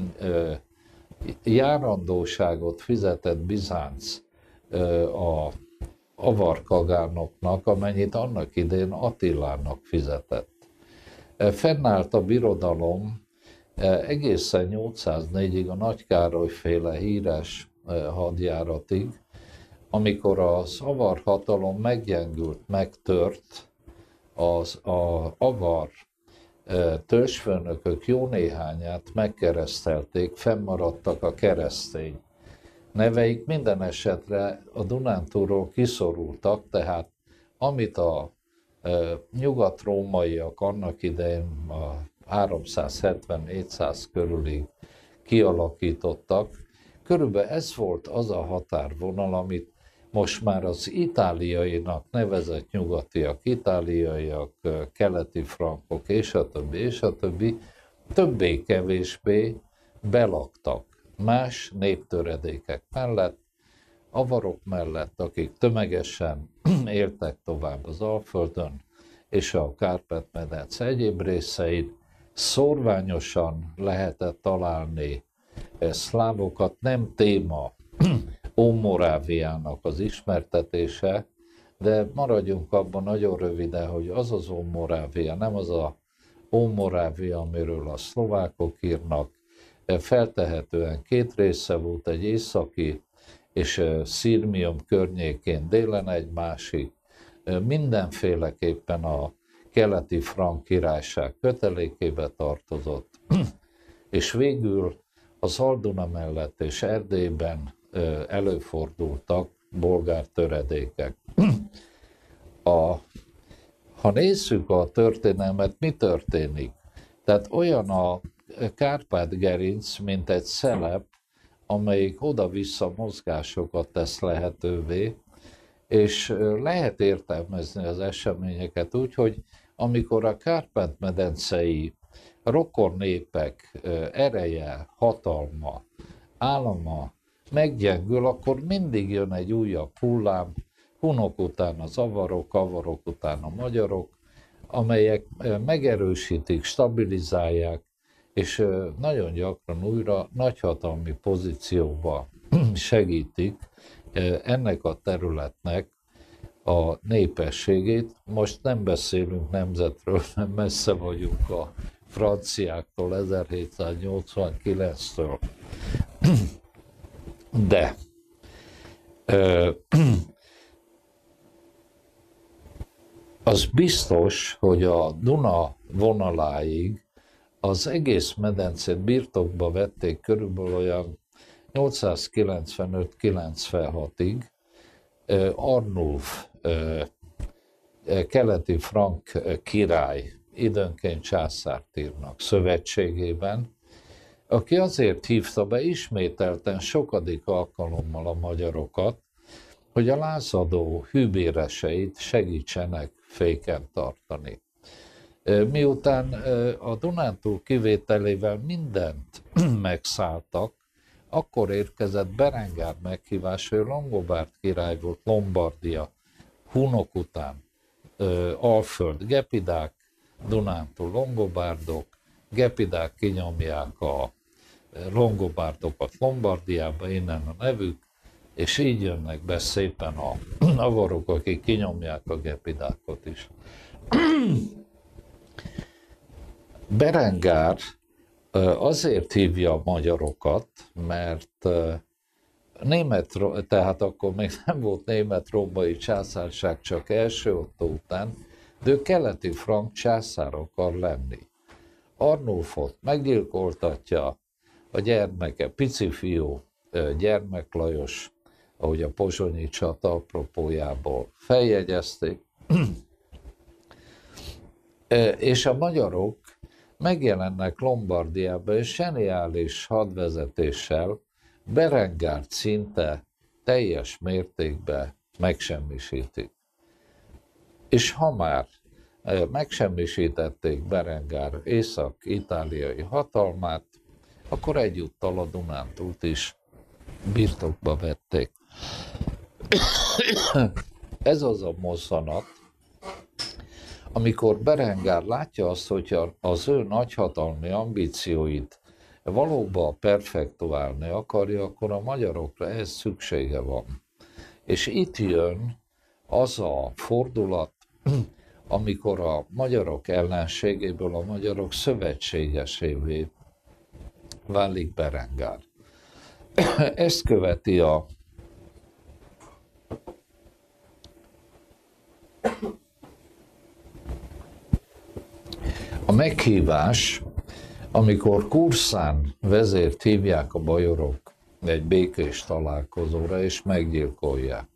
járandóságot fizetett Bizánc a avar kagánoknak, amennyit annak idején Attilának fizetett. Fennállt a birodalom egészen 804-ig, a Nagy Károly-féle híres hadjáratig, amikor az avar hatalom meggyengült, megtört, az avar törzsfőnökök jó néhányát megkeresztelték, fennmaradtak a keresztény neveik, minden esetre a Dunántúlról kiszorultak, tehát amit a nyugat-rómaiak annak idején a 370-400 körülig kialakítottak, körülbelül ez volt az a határvonal, amit most már az itáliainak nevezett nyugatiak, itáliaiak, keleti frankok és a többi, többé-kevésbé belaktak más néptöredékek mellett, avarok mellett, akik tömegesen éltek tovább az Alföldön és a Kárpát-medence egyéb részein, szórványosan lehetett találni szlávokat, nem téma Ómoráviának az ismertetése, de maradjunk abban nagyon röviden, hogy az az Ómorávia, nem az a Ómorávia, amiről a szlovákok írnak, feltehetően két része volt, egy északi és Szirmium környékén délen egy másik, mindenféleképpen a keleti frank királyság kötelékébe tartozott, és végül az Alduna mellett és Erdélyben előfordultak bolgár töredékek. Ha nézzük a történelmet, mi történik? Tehát olyan a Kárpát-gerinc, mint egy szelep, amelyik oda-vissza mozgásokat tesz lehetővé, és lehet értelmezni az eseményeket úgy, hogy amikor a Kárpát-medencei rokon népek ereje, hatalma, állama meggyengül, akkor mindig jön egy újabb hullám, hunok után az avarok, avarok után a magyarok, amelyek megerősítik, stabilizálják, és nagyon gyakran újra nagyhatalmi pozícióba segítik ennek a területnek a népességét. Most nem beszélünk nemzetről, nem messze vagyunk a franciáktól 1789-től. De az biztos, hogy a Duna vonaláig az egész medencét birtokba vették körülbelül olyan 895-96-ig. Arnulf, keleti frank király, időnként császárt írnak, szövetségében, aki azért hívta be ismételten sokadik alkalommal a magyarokat, hogy a lázadó hűbéreseit segítsenek féken tartani. Miután a Dunántúl kivételével mindent megszálltak, akkor érkezett Berengár meghívás, ő Langobárd király volt, Lombardia, hunok után, Alföld, gepidák, Dunántúl longobárdok, gepidák kinyomják a longobárdokat Lombardiába, innen a nevük, és így jönnek be szépen a avarok, akik kinyomják a gepidákot is. Berengár azért hívja a magyarokat, mert tehát akkor még nem volt német-római császárság, csak első Ottó után, de ő keleti frank császár akar lenni. Arnulfot meggyilkoltatja a gyermeke, pici fiú, Gyermek Lajos, ahogy a pozsonyi csata apropójából feljegyezték, és a magyarok megjelennek Lombardiába, és zseniális hadvezetéssel Berengárt szinte teljes mértékben megsemmisítik. És ha már megsemmisítették Berengár észak-itáliai hatalmát, akkor egyúttal a Dunántúlt is birtokba vették. Ez az a mozzanat, amikor Berengár látja azt, hogy az ő nagyhatalmi ambícióit valóban perfektuálni akarja, akkor a magyarokra ehhez szüksége van. És itt jön az a fordulat, amikor a magyarok ellenségéből a magyarok szövetségesévé válik Berengár. Ezt követi a meghívás, amikor Kurszán vezért hívják a bajorok egy békés találkozóra, és meggyilkolják.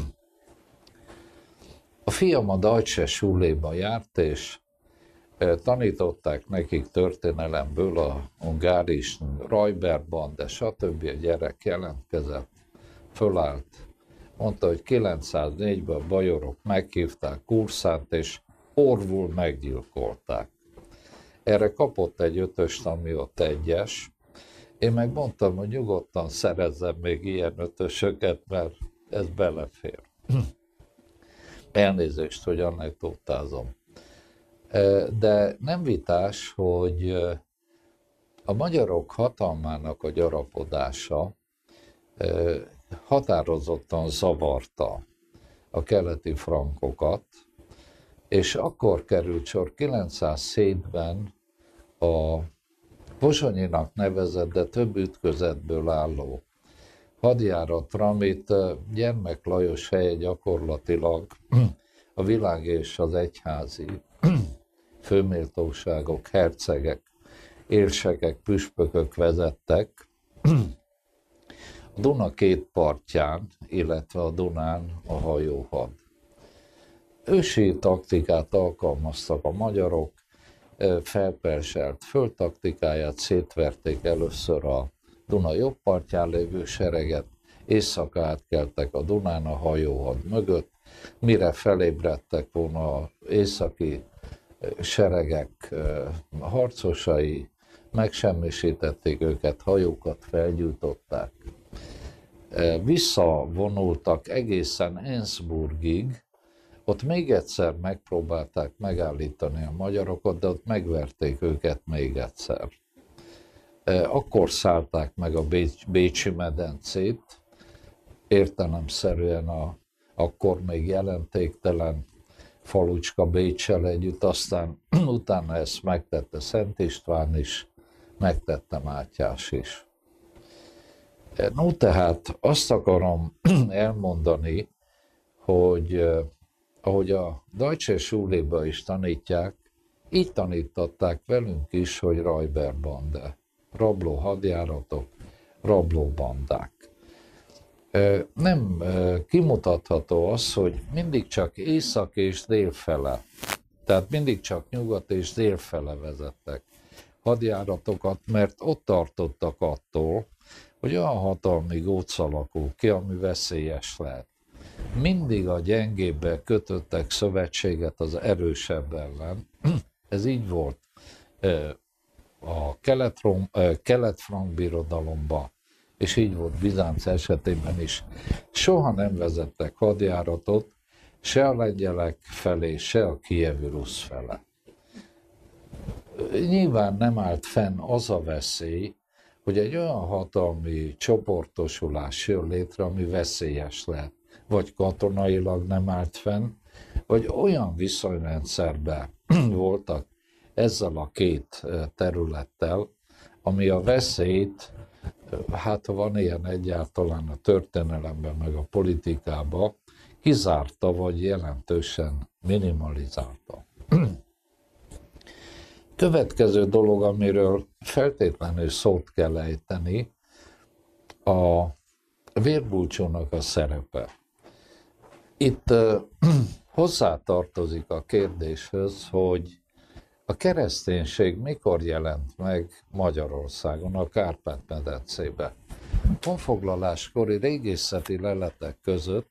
A fiam a Deutsche Schuléba járt, és tanították nekik történelemből a Ungáris Rajberban, de stb. A gyerek jelentkezett, fölállt, mondta, hogy 904-ben a bajorok meghívták Kurszánt, és orvul meggyilkolták. Erre kapott egy 5-öst, ami ott 1-es. Én meg mondtam, hogy nyugodtan szerezzem még ilyen 5-ösöket, mert ez belefér. Elnézést, hogy anekdotázom. De nem vitás, hogy a magyarok hatalmának a gyarapodása határozottan zavarta a keleti frankokat, és akkor került sor 907-ben a Pozsonyinak nevezett, de több ütközetből álló hadjáratra, amit Gyermek Lajos helye gyakorlatilag a világ és az egyházi főméltóságok, hercegek, érsegek, püspökök vezettek a Duna két partján, illetve a Dunán a hajóhad. Ősi taktikát alkalmaztak a magyarok, felperselt földtaktikáját, szétverték először a Duna jobb partján lévő sereget, éjszaka átkeltek a Dunán a hajóhad mögött, mire felébredtek volna az északi seregek harcosai, megsemmisítették őket, hajókat felgyújtották. Visszavonultak egészen Innsbruckig, ott még egyszer megpróbálták megállítani a magyarokat, de ott megverték őket még egyszer. Akkor szállták meg a Bécsi medencét, értelemszerűen a akkor még jelentéktelen falucska Béccsel együtt, aztán utána ezt megtette Szent István is, megtette Mátyás is. No, tehát azt akarom elmondani, hogy ahogy a Deutsche Schule-ben is tanítják, így tanítatták velünk is, hogy Räuberbande, rabló hadjáratok, rabló bandák. Nem kimutatható az, hogy mindig csak észak és dél fele, tehát mindig csak nyugat és dél fele vezettek hadjáratokat, mert ott tartottak attól, hogy olyan hatalmi góc alakul ki, ami veszélyes lehet. Mindig a gyengébbel kötöttek szövetséget az erősebb ellen. Ez így volt a kelet-frank birodalomban, és így volt Bizánc esetében is. Soha nem vezettek hadjáratot, se a lengyelek felé, se a kijevi rusz fele. Nyilván nem állt fenn az a veszély, hogy egy olyan hatalmi csoportosulás jön létre, ami veszélyes lehet. Vagy katonailag nem állt fenn, vagy olyan viszonyrendszerben voltak ezzel a két területtel, ami a veszélyt, hát ha van ilyen egyáltalán a történelemben, meg a politikában, kizárta, vagy jelentősen minimalizálta. Következő dolog, amiről feltétlenül szót kell ejteni, a vérbulcsúnak a szerepe. Itt hozzátartozik a kérdéshez, hogy a kereszténység mikor jelent meg Magyarországon, a Kárpát-medencébe. Honfoglaláskori régészeti leletek között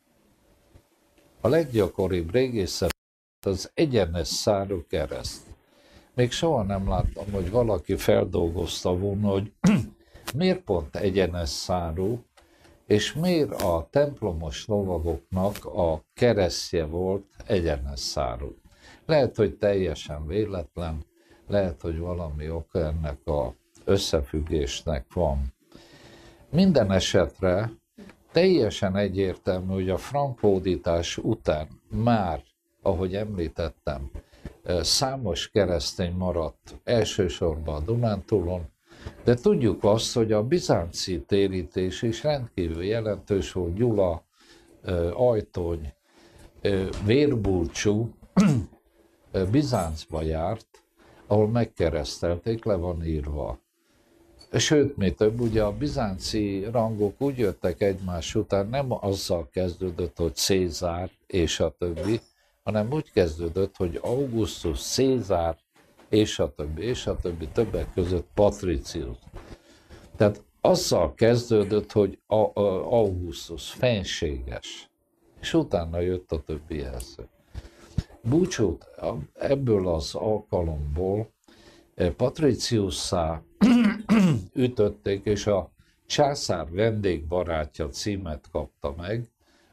a leggyakoribb régészet az egyenes szárú kereszt. Még soha nem láttam, hogy valaki feldolgozta volna, hogy miért pont egyenes szárú, és miért a templomos lovagoknak a keresztje volt egyenes szárú. Lehet, hogy teljesen véletlen, lehet, hogy valami oka ennek az összefüggésnek van. Minden esetre teljesen egyértelmű, hogy a frank hódítás után már, ahogy említettem, számos keresztény maradt elsősorban a Dunántúlon, de tudjuk azt, hogy a bizánci térítés is rendkívül jelentős volt. Gyula, Ajtony, Vérbulcsú Bizáncba járt, ahol megkeresztelték, le van írva. Sőt, mi több, ugye a bizánci rangok úgy jöttek egymás után, nem azzal kezdődött, hogy Cézár és a többi, hanem úgy kezdődött, hogy Augustus, Cézár és a többi, többek között Patricius. Tehát azzal kezdődött, hogy Augustus fenséges, és utána jött a többi jelző. Búcsút ebből az alkalomból Patriciusszá ütötték, és a császár vendégbarátja címet kapta meg,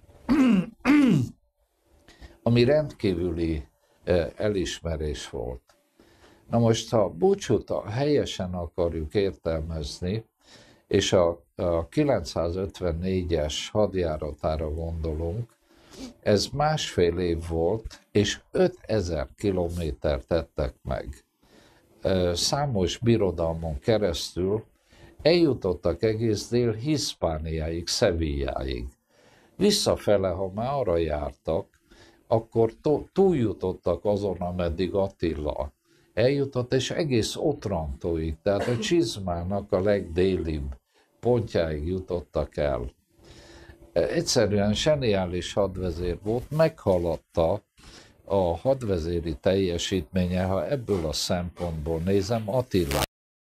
ami rendkívüli elismerés volt. Na most, ha Búcsút helyesen akarjuk értelmezni, és a 954-es hadjáratára gondolunk, ez 1,5 év volt, és 5000 kilométert tettek meg. Számos birodalmon keresztül eljutottak egész Dél-Hiszpániáig, Szevilláig. Visszafele, ha már arra jártak, akkor túljutottak azon, ameddig Attila eljutott, és egész Otrantóig, tehát a Csizmának a legdélibb pontjáig jutottak el. Egyszerűen zseniális hadvezér volt, meghaladta a hadvezéri teljesítménye, ha ebből a szempontból nézem, Attila.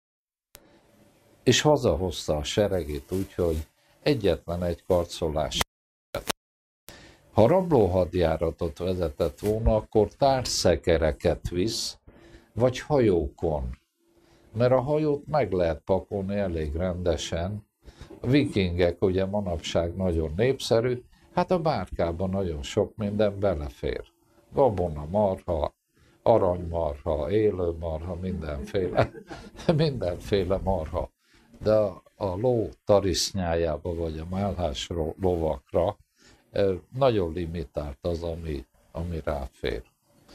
És hazahozta a seregét úgy, hogy egyetlen egy karcolás. Ha rablóhadjáratot vezetett volna, akkor társszekereket visz, vagy hajókon. Mert a hajót meg lehet pakolni elég rendesen. A vikingek ugye manapság nagyon népszerű, hát a bárkában nagyon sok minden belefér. Gabona marha, aranymarha, élőmarha, mindenféle marha. De a ló tarisznyájába vagy a málhás lovakra Nagyon limitált az, ami ráfér.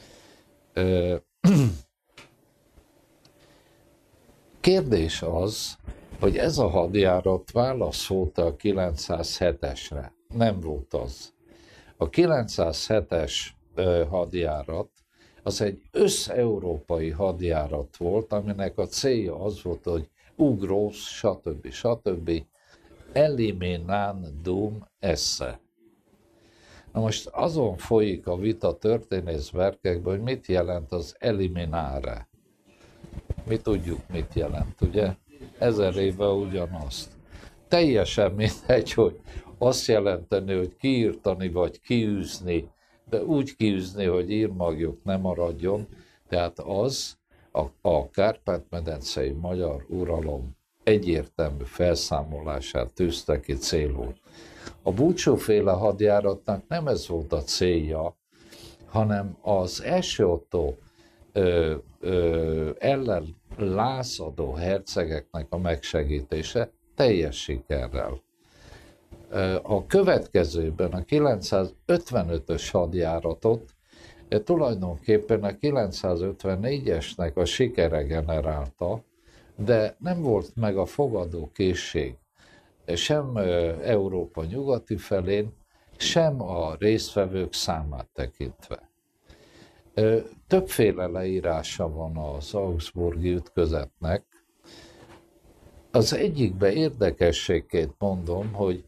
Kérdés az, hogy ez a hadjárat válasz volt a 907-esre. Nem volt az. A 907-es hadjárat az egy összeurópai hadjárat volt, aminek a célja az volt, hogy ugrós, stb. Eliminandum esse. Na most azon folyik a vita történészverkekben, hogy mit jelent az eliminare. Mi tudjuk, mit jelent, ugye? 1000 éve ugyanazt. Teljesen mindegy, hogy azt jelenteni, hogy kiírtani vagy kiűzni, de úgy kiűzni, hogy írmagjuk ne maradjon, tehát az a Kárpát-medencei magyar uralom egyértelmű felszámolását tűzte ki célul. A búcsúféle hadjáratnak nem ez volt a célja, hanem az első Ottó ellen lázadó hercegeknek a megsegítése teljes sikerrel. A következőben a 955-ös hadjáratot tulajdonképpen a 954-esnek a sikere generálta, de nem volt meg a fogadókészség sem Európa nyugati felén, sem a résztvevők számát tekintve. Többféle leírása van az augsburgi ütközetnek. Az egyikben érdekességként mondom, hogy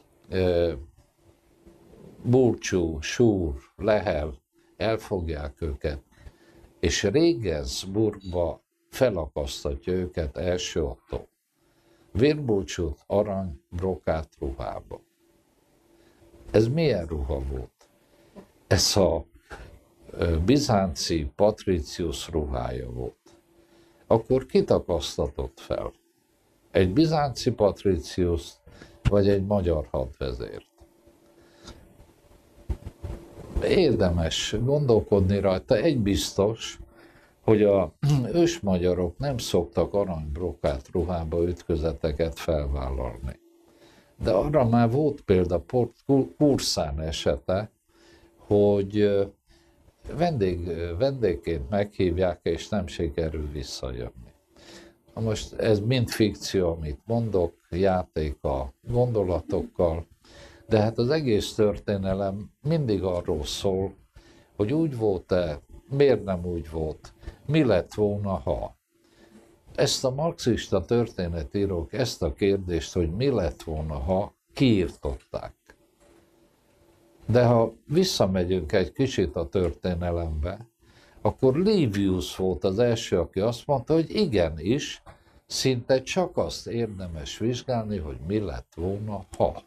Burcsú, Súr, Lehel elfogják őket, és Regensburgba felakasztatja őket első Ottó. Vérbulcsút arany brokát ruhába. Ez milyen ruha volt? Ez a bizánci patricius ruhája volt. Akkor kit akasztatott fel? Egy bizánci patriciust, vagy egy magyar hadvezért? Érdemes gondolkodni rajta. Egy biztos, hogy az ősmagyarok nem szoktak aranybrokát ruhába ütközeteket felvállalni. De arra már volt példa Kurszán esete, hogy vendégként meghívják, és nem sikerül visszajönni. Na most ez mind fikció, amit mondok, játék a gondolatokkal, de hát az egész történelem mindig arról szól, hogy úgy volt-e, miért nem úgy volt, mi lett volna, ha. Ezt a marxista történetírók, ezt a kérdést, hogy mi lett volna, ha, kiírtották. De ha visszamegyünk egy kicsit a történelembe, akkor Livius volt az első, aki azt mondta, hogy igenis, szinte csak azt érdemes vizsgálni, hogy mi lett volna, ha.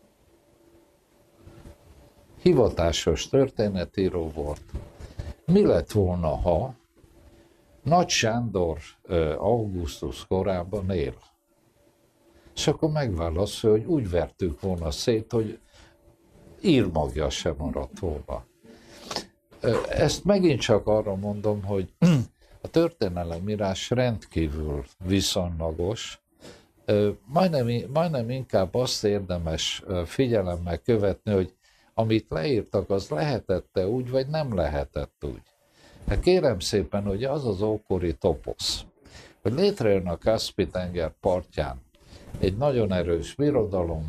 Hivatásos történetíró volt. Mi lett volna, ha Nagy Sándor Augustus korában él? És akkor megválaszolja, hogy úgy vertük volna szét, hogy írmagja sem maradt volna. Ezt megint csak arra mondom, hogy a történelemírás rendkívül viszonylagos. Majdnem inkább azt érdemes figyelemmel követni, hogy amit leírtak, az lehetett-e úgy, vagy nem lehetett úgy. Hát kérem szépen, hogy az az ókori toposz, hogy létrejön a Kaszpi-tenger partján egy nagyon erős birodalom,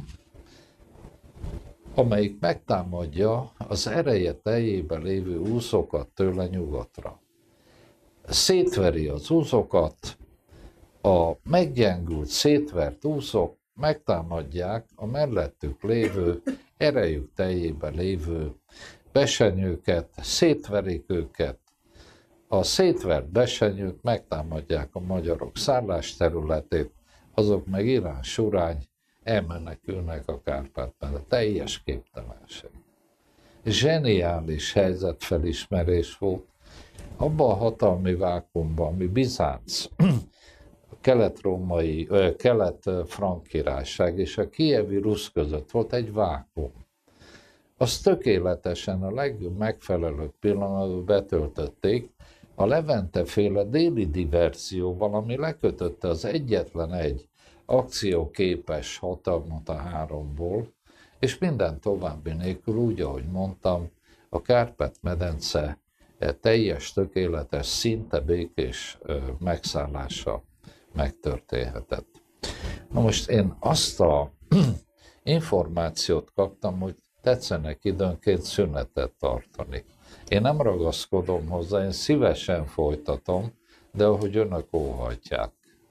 amelyik megtámadja az ereje teljében lévő úszokat tőle nyugatra. Szétveri az úszokat, a meggyengült, szétvert úszok megtámadják a mellettük lévő, erejük teljében lévő besenyőket, szétverik őket. A szétvert besenyők megtámadják a magyarok szállásterületét, azok meg Irán surány, elmenekülnek a Kárpát-medence. Teljes képtelenség. Zseniális helyzetfelismerés volt. Abban a hatalmi vákuumban, ami Bizánc, kelet-római, kelet-frank királyság és a kijevi rusz között volt egy vákuum. Azt tökéletesen a legmegfelelőbb pillanatban betöltötték, a Levente-féle déli diversióval, ami lekötötte az egyetlen egy akcióképes hatalmat a háromból, és minden további nélkül, úgy, ahogy mondtam, a Kárpát-medence teljes, tökéletes, szinte békés megszállása megtörténhetett. Na most én azt a információt kaptam, hogy tetszenek időnként szünetet tartani. Én nem ragaszkodom hozzá, én szívesen folytatom, de ahogy önök óhajtják.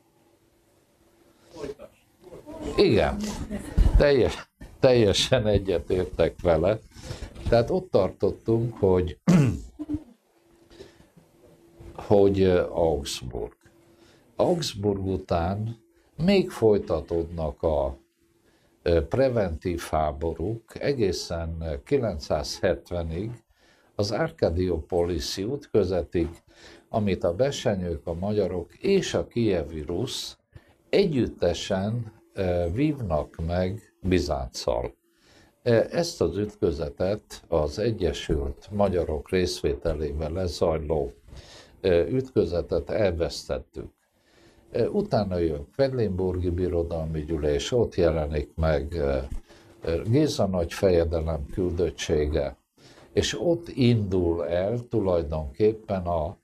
Igen, teljesen egyetértek vele. Tehát ott tartottunk, hogy Augsburg. Augsburg után még folytatódnak a preventív háborúk egészen 970-ig, az Arkadiopoliszi útközetig, amit a besenyők, a magyarok és a kijevi rusz együttesen vívnak meg Bizánccal. Ezt az ütközetet az Egyesült Magyarok részvételével lezajló ütközetet elvesztettük. Utána jön Quedlinburgi Birodalmi Gyűlés, ott jelenik meg Géza nagy fejedelem küldöttsége, és ott indul el tulajdonképpen a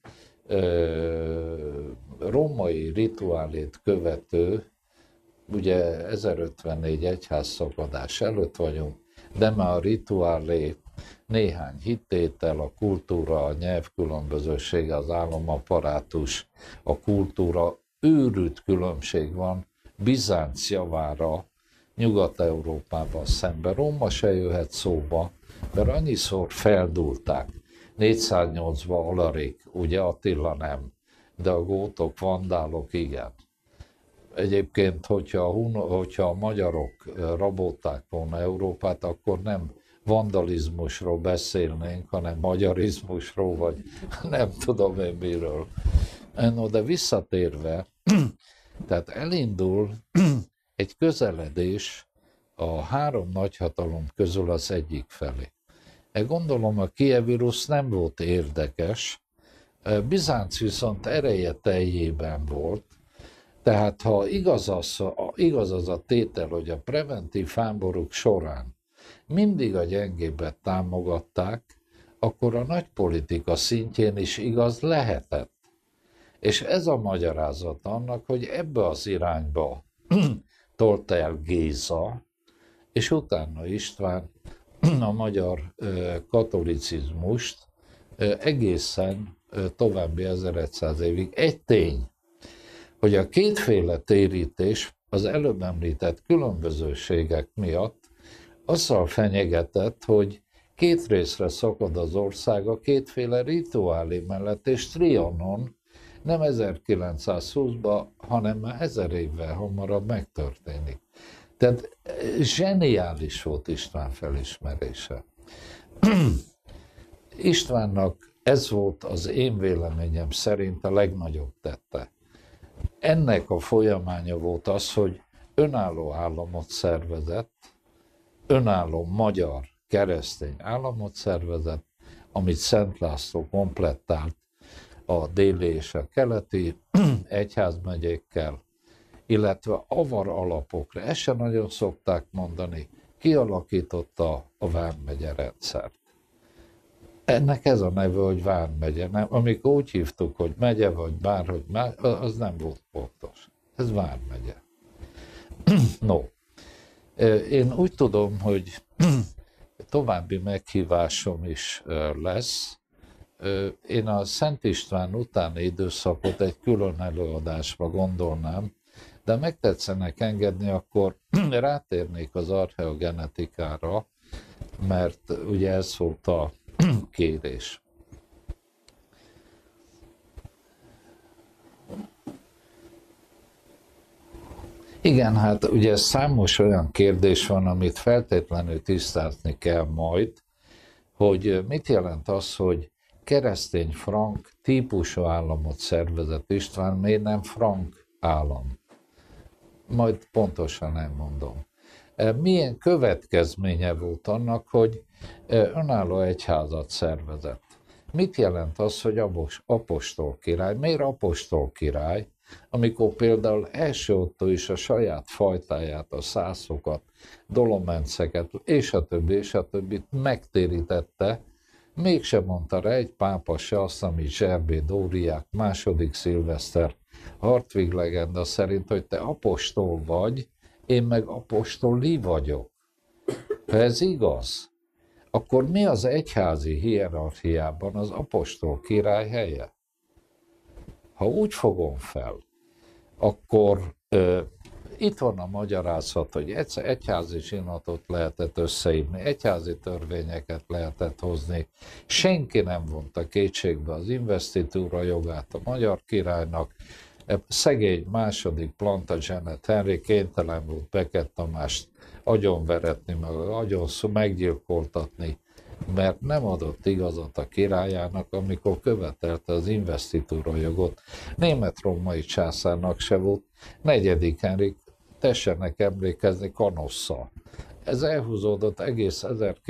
római rituálét követő, ugye 1054 egyházszakadás előtt vagyunk, de már a rituálé néhány hittétel, a kultúra, a nyelvkülönbözősége, az államapparátus, a kultúra, őrült különbség van Bizánc javára Nyugat-Európával szemben. Róma se jöhet szóba, mert annyiszor feldúlták. 408-ban Alarik, ugye Attila nem, de a gótok, vandálok igen. Egyébként, hogyha a magyarok rabolták volna Európát, akkor nem vandalizmusról beszélnénk, hanem magyarizmusról, vagy nem tudom én miről. No, de visszatérve, tehát elindul egy közeledés a három nagyhatalom közül az egyik felé. Gondolom a kijevi rusz nem volt érdekes, Bizánc viszont ereje teljében volt, tehát ha igaz az a tétel, hogy a preventív háborúk során mindig a gyengébbet támogatták, akkor a nagypolitika szintjén is igaz lehetett. És ez a magyarázat annak, hogy ebbe az irányba tolta el Géza, és utána István a magyar katolicizmust egészen további 1100 évig. Egy tény, hogy a kétféle térítés az előbb említett különbözőségek miatt azzal fenyegetett, hogy két részre szakad az ország a kétféle rituálé mellett, és Trianon nem 1920-ban, hanem már 1000 évvel hamarabb megtörténik. Tehát zseniális volt István felismerése. Istvánnak ez volt az én véleményem szerint a legnagyobb tette. Ennek a folyamánya volt az, hogy önálló államot szervezett, önálló magyar keresztény államot szervezett, amit Szent László komplettált a déli és a keleti egyházmegyékkel, illetve avar alapokra, ezt sem nagyon szokták mondani, kialakította a vármegye rendszert. Ennek ez a neve, hogy vármegye. Amikor úgy hívtuk, hogy megye, vagy bárhogy már, az nem volt pontos. Ez vármegye. No, én úgy tudom, hogy további meghívásom is lesz. Én a Szent István utáni időszakot egy külön előadásba gondolnám, de megtetszenek engedni, akkor rátérnék az archeogenetikára, mert ugye ez volt a kérés. Igen, hát ugye számos olyan kérdés van, amit feltétlenül tisztázni kell majd, hogy mit jelent az, hogy keresztény frank típusú államot szervezett István, miért nem frank állam? Majd pontosan elmondom. Milyen következménye volt annak, hogy önálló egyházat szervezett? Mit jelent az, hogy apostol király? Miért apostol király? amikor például első Ottó is a saját fajtáját, a szászokat, dolomenceket, és a többit megtérítette, mégsem mondta rá egy pápa se azt, amit Zserbé Dóriák, második szilveszter, Hartwig legenda szerint, hogy te apostol vagy, én meg apostoli vagyok. Ha ez igaz, akkor mi az egyházi hierarchiában az apostol király helye? Ha úgy fogom fel, akkor itt van a magyarázat, hogy egyházi zsinatot lehetett összeírni, egyházi törvényeket lehetett hozni, senki nem vonta kétségbe az investitúra jogát a magyar királynak, szegény második Plantagenet Henry kénytelen volt Beckett Tamást agyonveretni, meg meggyilkoltatni, mert nem adott igazat a királyának, amikor követelte az investitúra jogot. Német-római császárnak se volt, negyedik Henrik, tessenek emlékezni, kanosszal. Ez elhúzódott egész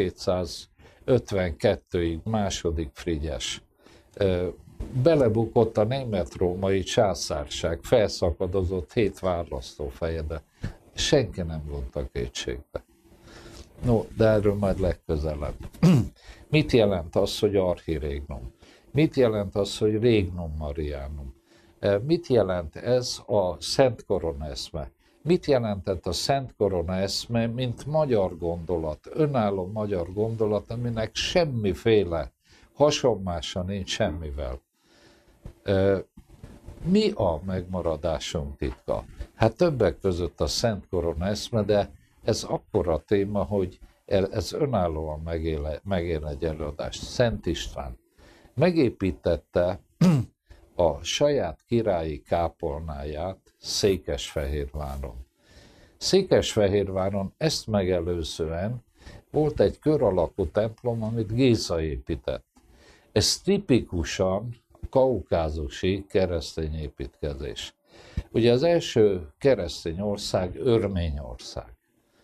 1252-ig, második Frigyes. Belebukott a német-római császárság, felszakadozott 7 választófeje, de senki nem vonta kétségbe. No, de erről majd legközelebb. Mit jelent az, hogy archirégnum? Mit jelent az, hogy régnum Marianum? Mit jelent ez a Szent Korona eszme? Mit jelentett a Szent Korona eszme, mint magyar gondolat, önálló magyar gondolat, aminek semmiféle hasonlása nincs semmivel? Mi a megmaradásunk titka? Hát többek között a Szent Korona eszme, de ez akkora téma, hogy ez önállóan megél egy előadást. Szent István megépítette a saját királyi kápolnáját Székesfehérváron. Székesfehérváron ezt megelőzően volt egy kör alakú templom, amit Géza épített. Ez tipikusan kaukázusi keresztény építkezés. Ugye az első keresztény ország Örményország.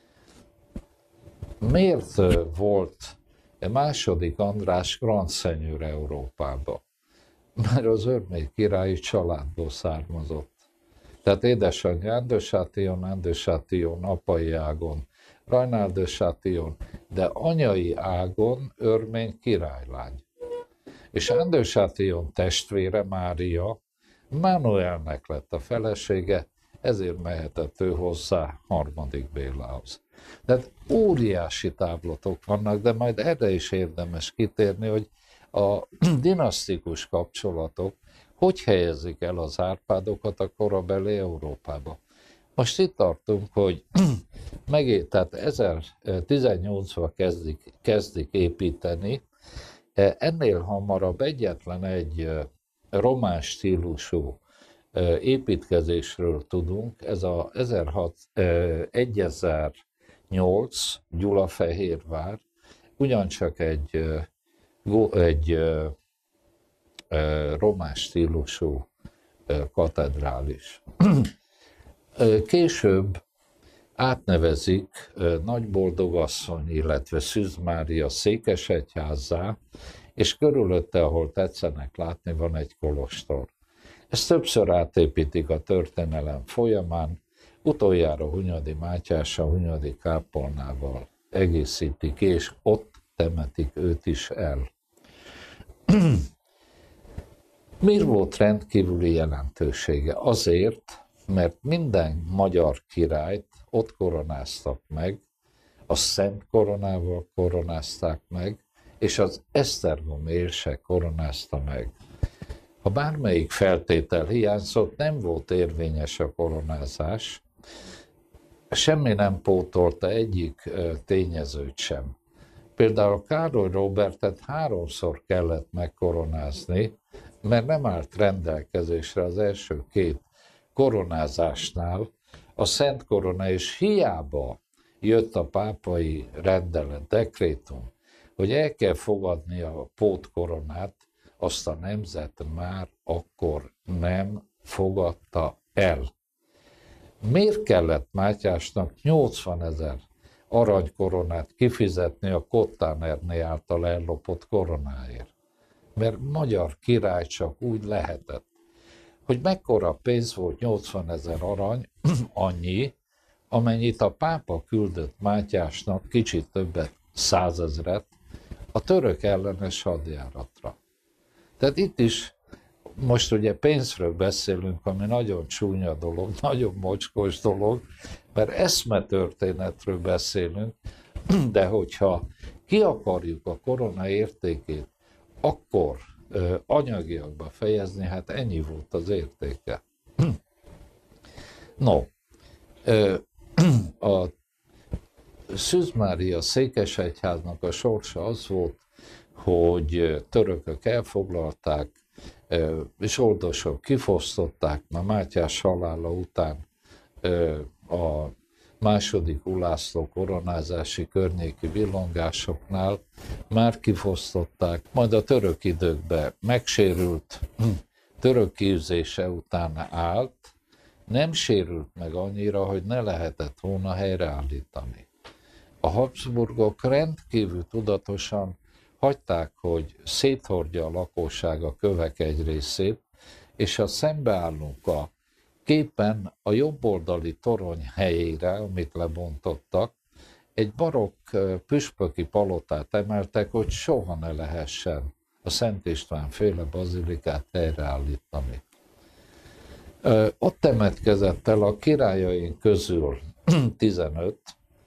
Miért volt második András grandszenyor Európába? Mert az örmény királyi családból származott. Tehát édesanyja Andös Sátion apai ágon, Rajnál de Sátion, de anyai ágon örmény királylány. És Andös Sátion testvére Mária Mánuelnek lett a felesége, ezért mehetett ő hozzá harmadik Bélához. Tehát óriási távlatok vannak, de majd erre is érdemes kitérni, hogy a dinasztikus kapcsolatok hogy helyezik el az Árpádokat a korabeli Európába. Most itt tartunk, hogy tehát 1018-ban kezdik építeni, ennél hamarabb egyetlen egy román stílusú építkezésről tudunk, ez a 1008 Gyulafehérvár, ugyancsak egy román stílusú katedrális. Később átnevezik Nagyboldogasszony, illetve Szűz Mária székesegyházzá, és körülötte, ahol tetszenek látni, van egy kolostor. Ezt többször átépítik a történelem folyamán, utoljára Hunyadi Mátyás a Hunyadi kápolnával egészítik, és ott temetik őt is el. Miért volt rendkívüli jelentősége? Azért, mert minden magyar királyt ott koronáztak meg, a Szent Koronával koronázták meg, és az esztergomi érsek koronázta meg. Ha bármelyik feltétel hiányzott, nem volt érvényes a koronázás, semmi nem pótolta egyik tényezőt sem. Például Károly Róbertet 3-szor kellett megkoronázni, mert nem állt rendelkezésre az első 2 koronázásnál a Szent Korona, és hiába jött a pápai rendelet, dekrétum, hogy el kell fogadni a pótkoronát, azt a nemzet már akkor nem fogadta el. Miért kellett Mátyásnak 80 000 aranykoronát kifizetni a Kottán Ernő által ellopott koronáért? Mert magyar király csak úgy lehetett. hogy mekkora pénz volt 80 000 arany, annyi, amennyit a pápa küldött Mátyásnak, kicsit többet, 100 000-et, a török ellenes hadjáratra. Tehát itt is most ugye pénzről beszélünk, ami nagyon csúnya dolog, nagyon mocskos dolog, mert eszmetörténetről beszélünk, de hogyha ki akarjuk a korona értékét, akkor anyagiakba fejezni, hát ennyi volt az értéke. No, a Szűz Mária székesegyháznak a sorsa az volt, hogy törökök elfoglalták, és oldosok kifosztották, mert Mátyás halála után a második Ulászló koronázási környéki villongásoknál már kifosztották, majd a török időkben megsérült, török kiűzése után állt, nem sérült meg annyira, hogy ne lehetett volna helyreállítani. A Habsburgok rendkívül tudatosan hagyták, hogy széthordja a lakosság a kövek egy részét, és ha szembeállunk a képen a jobboldali torony helyére, amit lebontottak, egy barokk püspöki palotát emeltek, hogy soha ne lehessen a Szent István féle bazilikát helyreállítani. Ott temetkezett el a királyaink közül 15,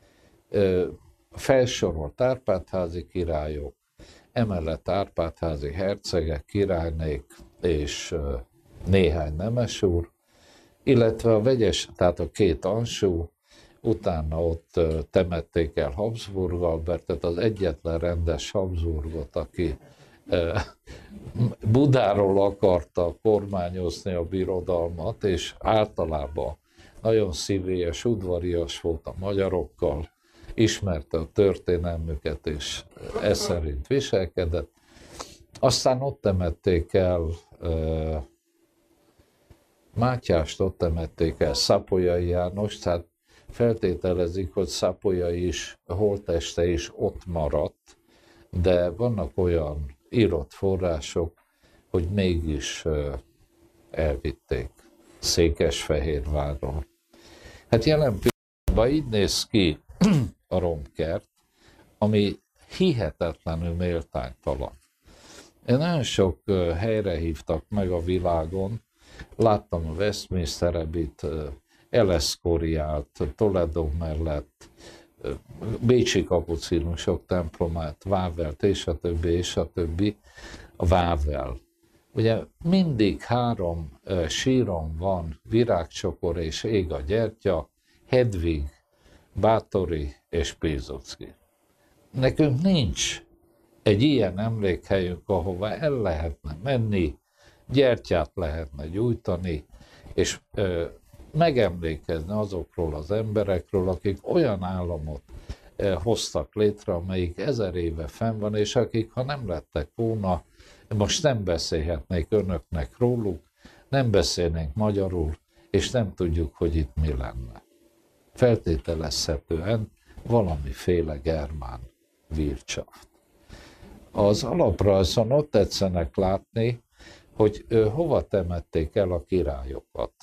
felsorolt Árpád-házi királyok, emellett Árpád-házi hercegek, királynék és néhány nemesúr, illetve a vegyes, tehát a két Anjou, utána ott temették el Habsburg Albertet, az egyetlen rendes Habsburgot, aki Budáról akarta kormányozni a birodalmat, és általában nagyon szívélyes, udvarias volt a magyarokkal, ismerte a történelmüket, és ez szerint viselkedett. Aztán ott temették el Mátyást, ott temették el Szapolyai János, tehát feltételezik, hogy Szapolyai is, holtteste is ott maradt, de vannak olyan írott források, hogy mégis elvitték Székesfehérvárról. Hát jelen pillanatban így néz ki a romkert, ami hihetetlenül méltánytalan. Nagyon sok helyre hívtak meg a világon, láttam a Westminster Abbey-t, Eleszkoriát, Toledo mellett, bécsi kapucinusok templomát, Wávelt, és a többi, és a többi, a Wável. Ugye mindig 3 síron van Virágcsokor és Ég a gyertya, Hedvig, Báthori és Pilsudski. Nekünk nincs egy ilyen emlékhelyünk, ahova el lehetne menni, gyertyát lehetne gyújtani, és megemlékezni azokról az emberekről, akik olyan államot hoztak létre, amelyik 1000 éve fenn van, és akik, ha nem lettek volna, most nem beszélhetnék önöknek róluk, nem beszélnénk magyarul, és nem tudjuk, hogy itt mi lenne. Feltételezhetően valamiféle germán Wirtschaft. Az alaprajzon ott tetszenek látni, hogy hova temették el a királyokat.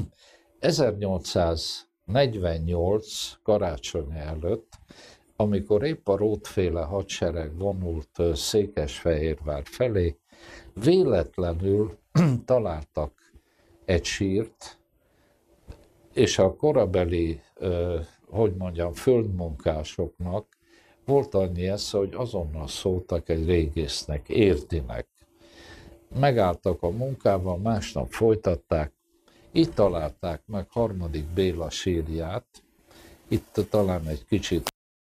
1848 karácsony előtt, amikor épp a Ródféle hadsereg vonult Székesfehérvár felé, véletlenül találtak egy sírt, és a korabeli, földmunkásoknak volt annyi esze, hogy azonnal szóltak egy régésznek, Érdinek. Megálltak a munkával, másnap folytatták, itt találták meg Harmadik Béla sírját, itt talán egy kicsit,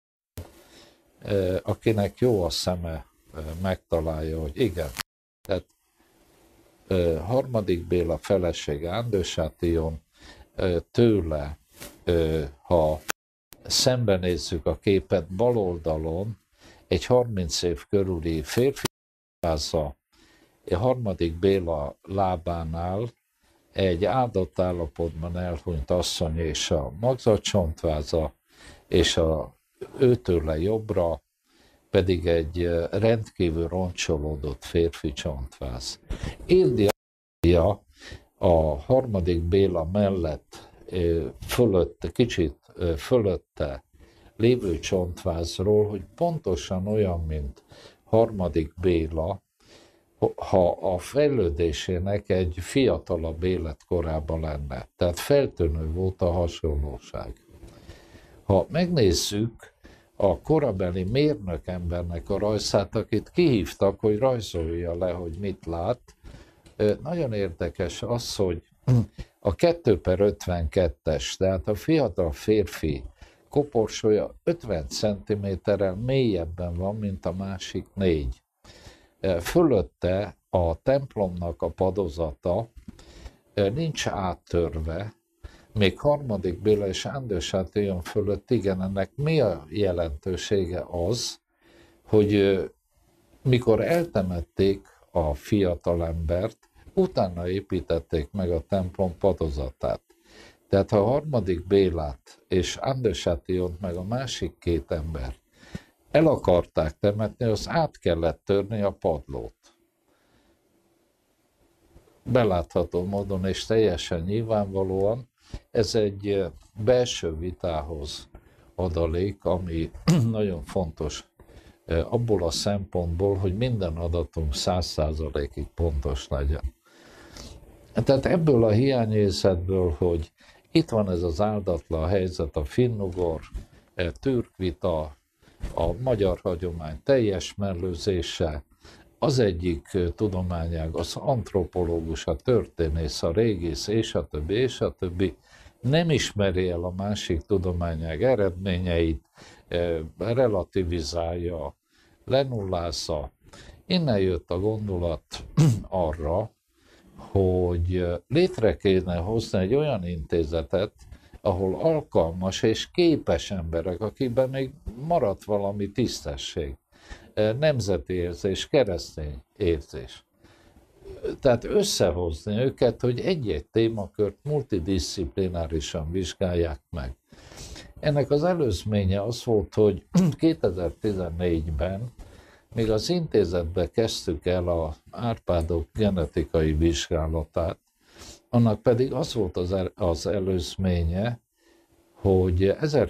akinek jó a szeme, megtalálja, hogy igen. Tehát Harmadik Béla feleség Ándősátion, tőle, ha szembenézzük a képet bal oldalon, egy 30 év körüli férfi váza, Harmadik Béla lábánál egy áldott állapotban elhunyt asszony és a magzatcsontváza, és őtőle jobbra pedig egy rendkívül roncsolódott férfi csontváz. Érdi a harmadik Béla mellett kicsit fölötte lévő csontvázról, hogy pontosan olyan, mint harmadik Béla, ha a fejlődésének egy fiatalabb életkorában lenne. Tehát feltűnő volt a hasonlóság. Ha megnézzük a korabeli mérnök embernek a rajzát, akit kihívtak, hogy rajzolja le, hogy mit lát, nagyon érdekes az, hogy a 2/52-es, tehát a fiatal férfi koporsója 50 cm-rel mélyebben van, mint a másik 4. Fölötte a templomnak a padozata nincs áttörve, még harmadik Béla és Andősátéjon fölött, igen, ennek mi a jelentősége az, hogy mikor eltemették a fiatalembert, utána építették meg a templom padozatát. Tehát ha a harmadik Bélát és Andősátéjont meg a másik 2 embert el akarták temetni, az át kellett törni a padlót. Belátható módon és teljesen nyilvánvalóan ez egy belső vitához adalék, ami nagyon fontos abból a szempontból, hogy minden adatunk 100%-ig pontos legyen. Tehát ebből a hiányérzetből, hogy itt van ez az áldatlan helyzet, a finnugor, türk vita, a magyar hagyomány teljes mellőzése, az egyik tudományág, az antropológus, a történész, a régész, és a többi, nem ismeri el a másik tudományág eredményeit, relativizálja, lenullázza. Innen jött a gondolat arra, hogy létre kéne hozni egy olyan intézetet, ahol alkalmas és képes emberek, akikben még maradt valami tisztesség, nemzeti érzés, keresztény érzés. Tehát összehozni őket, hogy egy-egy témakört multidisziplinárisan vizsgálják meg. Ennek az előzménye az volt, hogy 2014-ben még az intézetbe kezdtük el az Árpádok genetikai vizsgálatát, annak pedig az volt az előzménye, hogy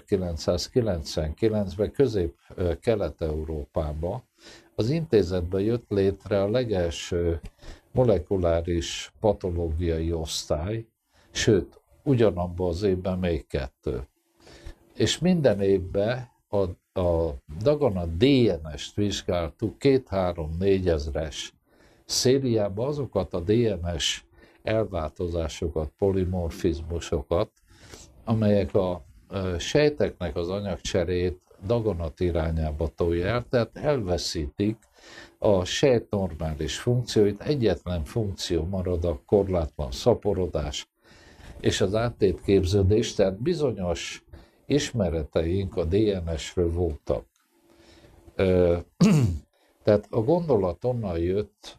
1999-ben Közép-Kelet-Európában az intézetben jött létre a legelső molekuláris patológiai osztály, sőt, ugyanabban az évben még 2. És minden évben a daganat DNS-t vizsgáltuk 2-3-4 ezres szériában, azokat a DNS elváltozásokat, polimorfizmusokat, amelyek a sejteknek az anyagcserét daganat irányába tolja el, tehát elveszítik a sejt normális funkcióit, egyetlen funkció marad a korlátlan szaporodás és az áttétképződés, tehát bizonyos ismereteink a DNS-ről voltak. Tehát a gondolat onnan jött,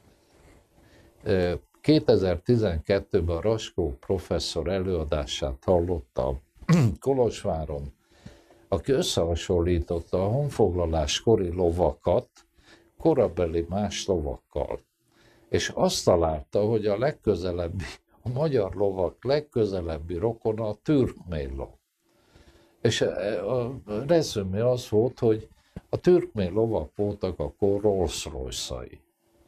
2012-ben Raskó professzor előadását hallottam Kolozsváron, aki összehasonlította a honfoglalás kori lovakat korabeli más lovakkal. És azt találta, hogy a magyar lovak legközelebbi rokona a türkmén lov. És a rezümé az volt, hogy a türkmén lovak voltak akkor Rolls-Royce-ai.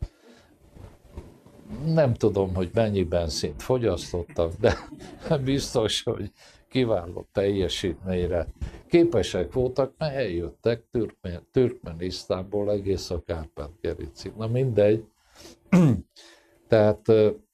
Nem tudom, hogy mennyi benzint fogyasztottak, de biztos, hogy kiváló teljesítményre képesek voltak, mert eljöttek Türkmenisztánból egész a Kárpát-Gericig. Na mindegy. Tehát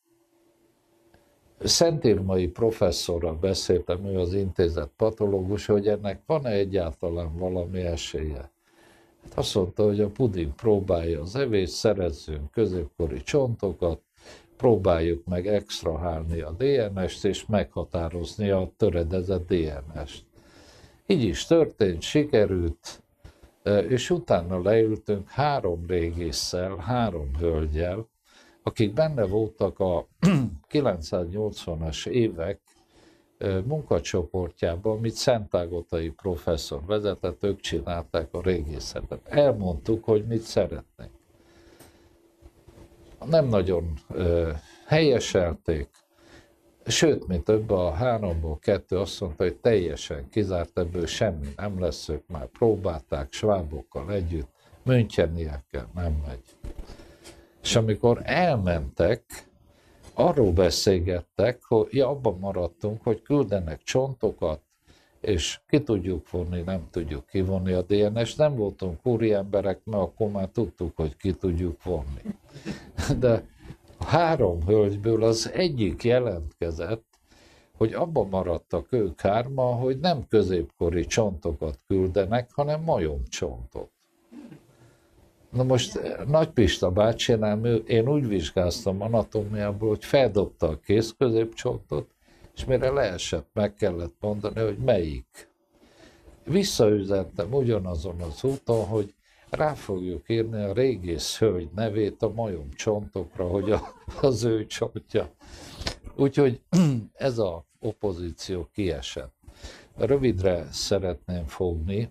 Szentírmai professzorral beszéltem, ő az intézet patológus, hogy ennek van-e egyáltalán valami esélye. Hát azt mondta, hogy a puding próbálja az evést, szerezzünk középkori csontokat, próbáljuk meg extrahálni a DNS-t, és meghatározni a töredezett DNS-t. Így is történt, sikerült, és utána leültünk 3 régésszel, 3 hölgyel, akik benne voltak a 980-as évek munkacsoportjában, amit Szentágotai professzor vezetett, ők csinálták a régészetet. Elmondtuk, hogy mit szeretnénk. Nem nagyon helyeselték. Sőt, mi több, a 3-ból 2 azt mondta, hogy teljesen kizárt, ebből semmi nem lesz, ők már próbálták svábokkal együtt, müncheniekkel nem megy. És amikor elmentek, arról beszélgettek, hogy abban maradtunk, hogy küldenek csontokat, és ki tudjuk vonni, nem tudjuk kivonni a DNS. Nem voltunk úri emberek, mert akkor már tudtuk, hogy ki tudjuk vonni. De a 3 hölgyből az egyik jelentkezett, hogy abban maradtak ők 3-an, hogy nem középkori csontokat küldenek, hanem majomcsontot. Na most Nagy Pista bácsinál én úgy vizsgáztam anatómiából, hogy feldobta a kézközépcsontot, és mire leesett, meg kellett mondani, hogy melyik. Visszaüzentem ugyanazon az úton, hogy rá fogjuk írni a régész hölgy nevét a majom csontokra, hogy az ő csontja. Úgyhogy ez az opozíció kiesett. Rövidre szeretném fogni,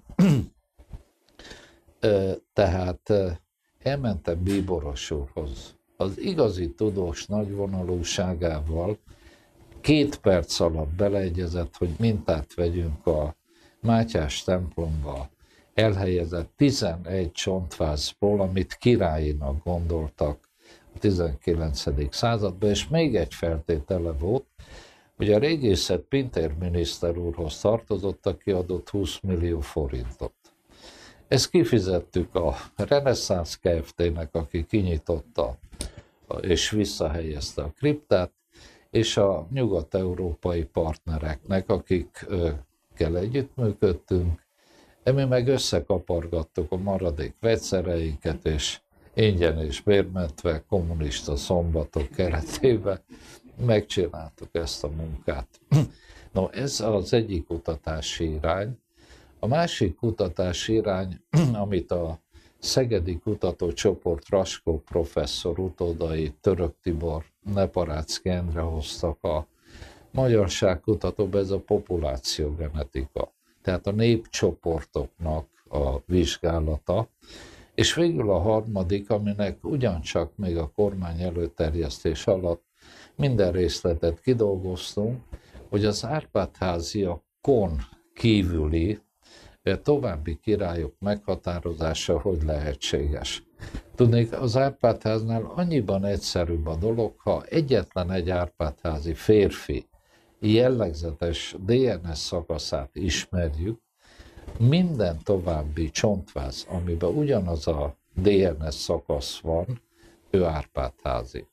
tehát elmentem Bíboros úrhoz. Az igazi tudós nagyvonalúságával 2 perc alatt beleegyezett, hogy mintát vegyünk a Mátyás templomba elhelyezett 11 csontvázból, amit királyinak gondoltak a 19. században, és még egy feltétele volt, hogy a régészet Pintér miniszter úrhoz tartozott, aki adott 20 millió forintot. Ezt kifizettük a Reneszánsz Kft-nek, aki kinyitotta és visszahelyezte a kriptát, és a nyugat-európai partnereknek, akikkel együttműködtünk, de mi meg összekapargattuk a maradék vegyszereinket, és ingyen és bérmentve kommunista szombatok keretében megcsináltuk ezt a munkát. No, ez az egyik kutatási irány. A másik kutatási irány, amit a szegedi kutatócsoport Raskó professzor utódai Török Tibor, Neparáczky Endre hoztak a magyarságkutatóba, ez a populációgenetika. Tehát a népcsoportoknak a vizsgálata, és végül a harmadik, aminek ugyancsak még a kormány előterjesztés alatt minden részletet kidolgoztunk, hogy az Árpád-háziakon kívüli további királyok meghatározása hogy lehetséges. Tudnék, az Árpád-háznál annyiban egyszerűbb a dolog, ha egyetlen egy Árpád-házi férfi jellegzetes DNS szakaszát ismerjük, minden további csontváz, amiben ugyanaz a DNS szakasz van, ő Árpád-házi.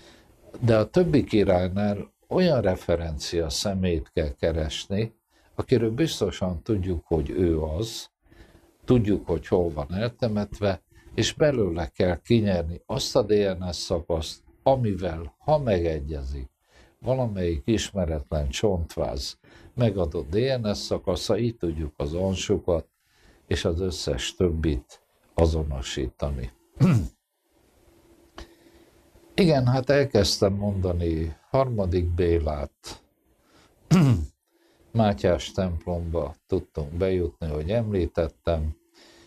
De a többi királynál olyan referencia személyt kell keresni, akiről biztosan tudjuk, hogy ő az, tudjuk, hogy hol van eltemetve, és belőle kell kinyerni azt a DNS szakaszt, amivel, ha megegyezik valamelyik ismeretlen csontváz megadott DNS szakasza, így tudjuk az ansukat és az összes többit azonosítani. Igen, hát elkezdtem mondani harmadik Bélát, Mátyás templomba tudtunk bejutni, hogy említettem.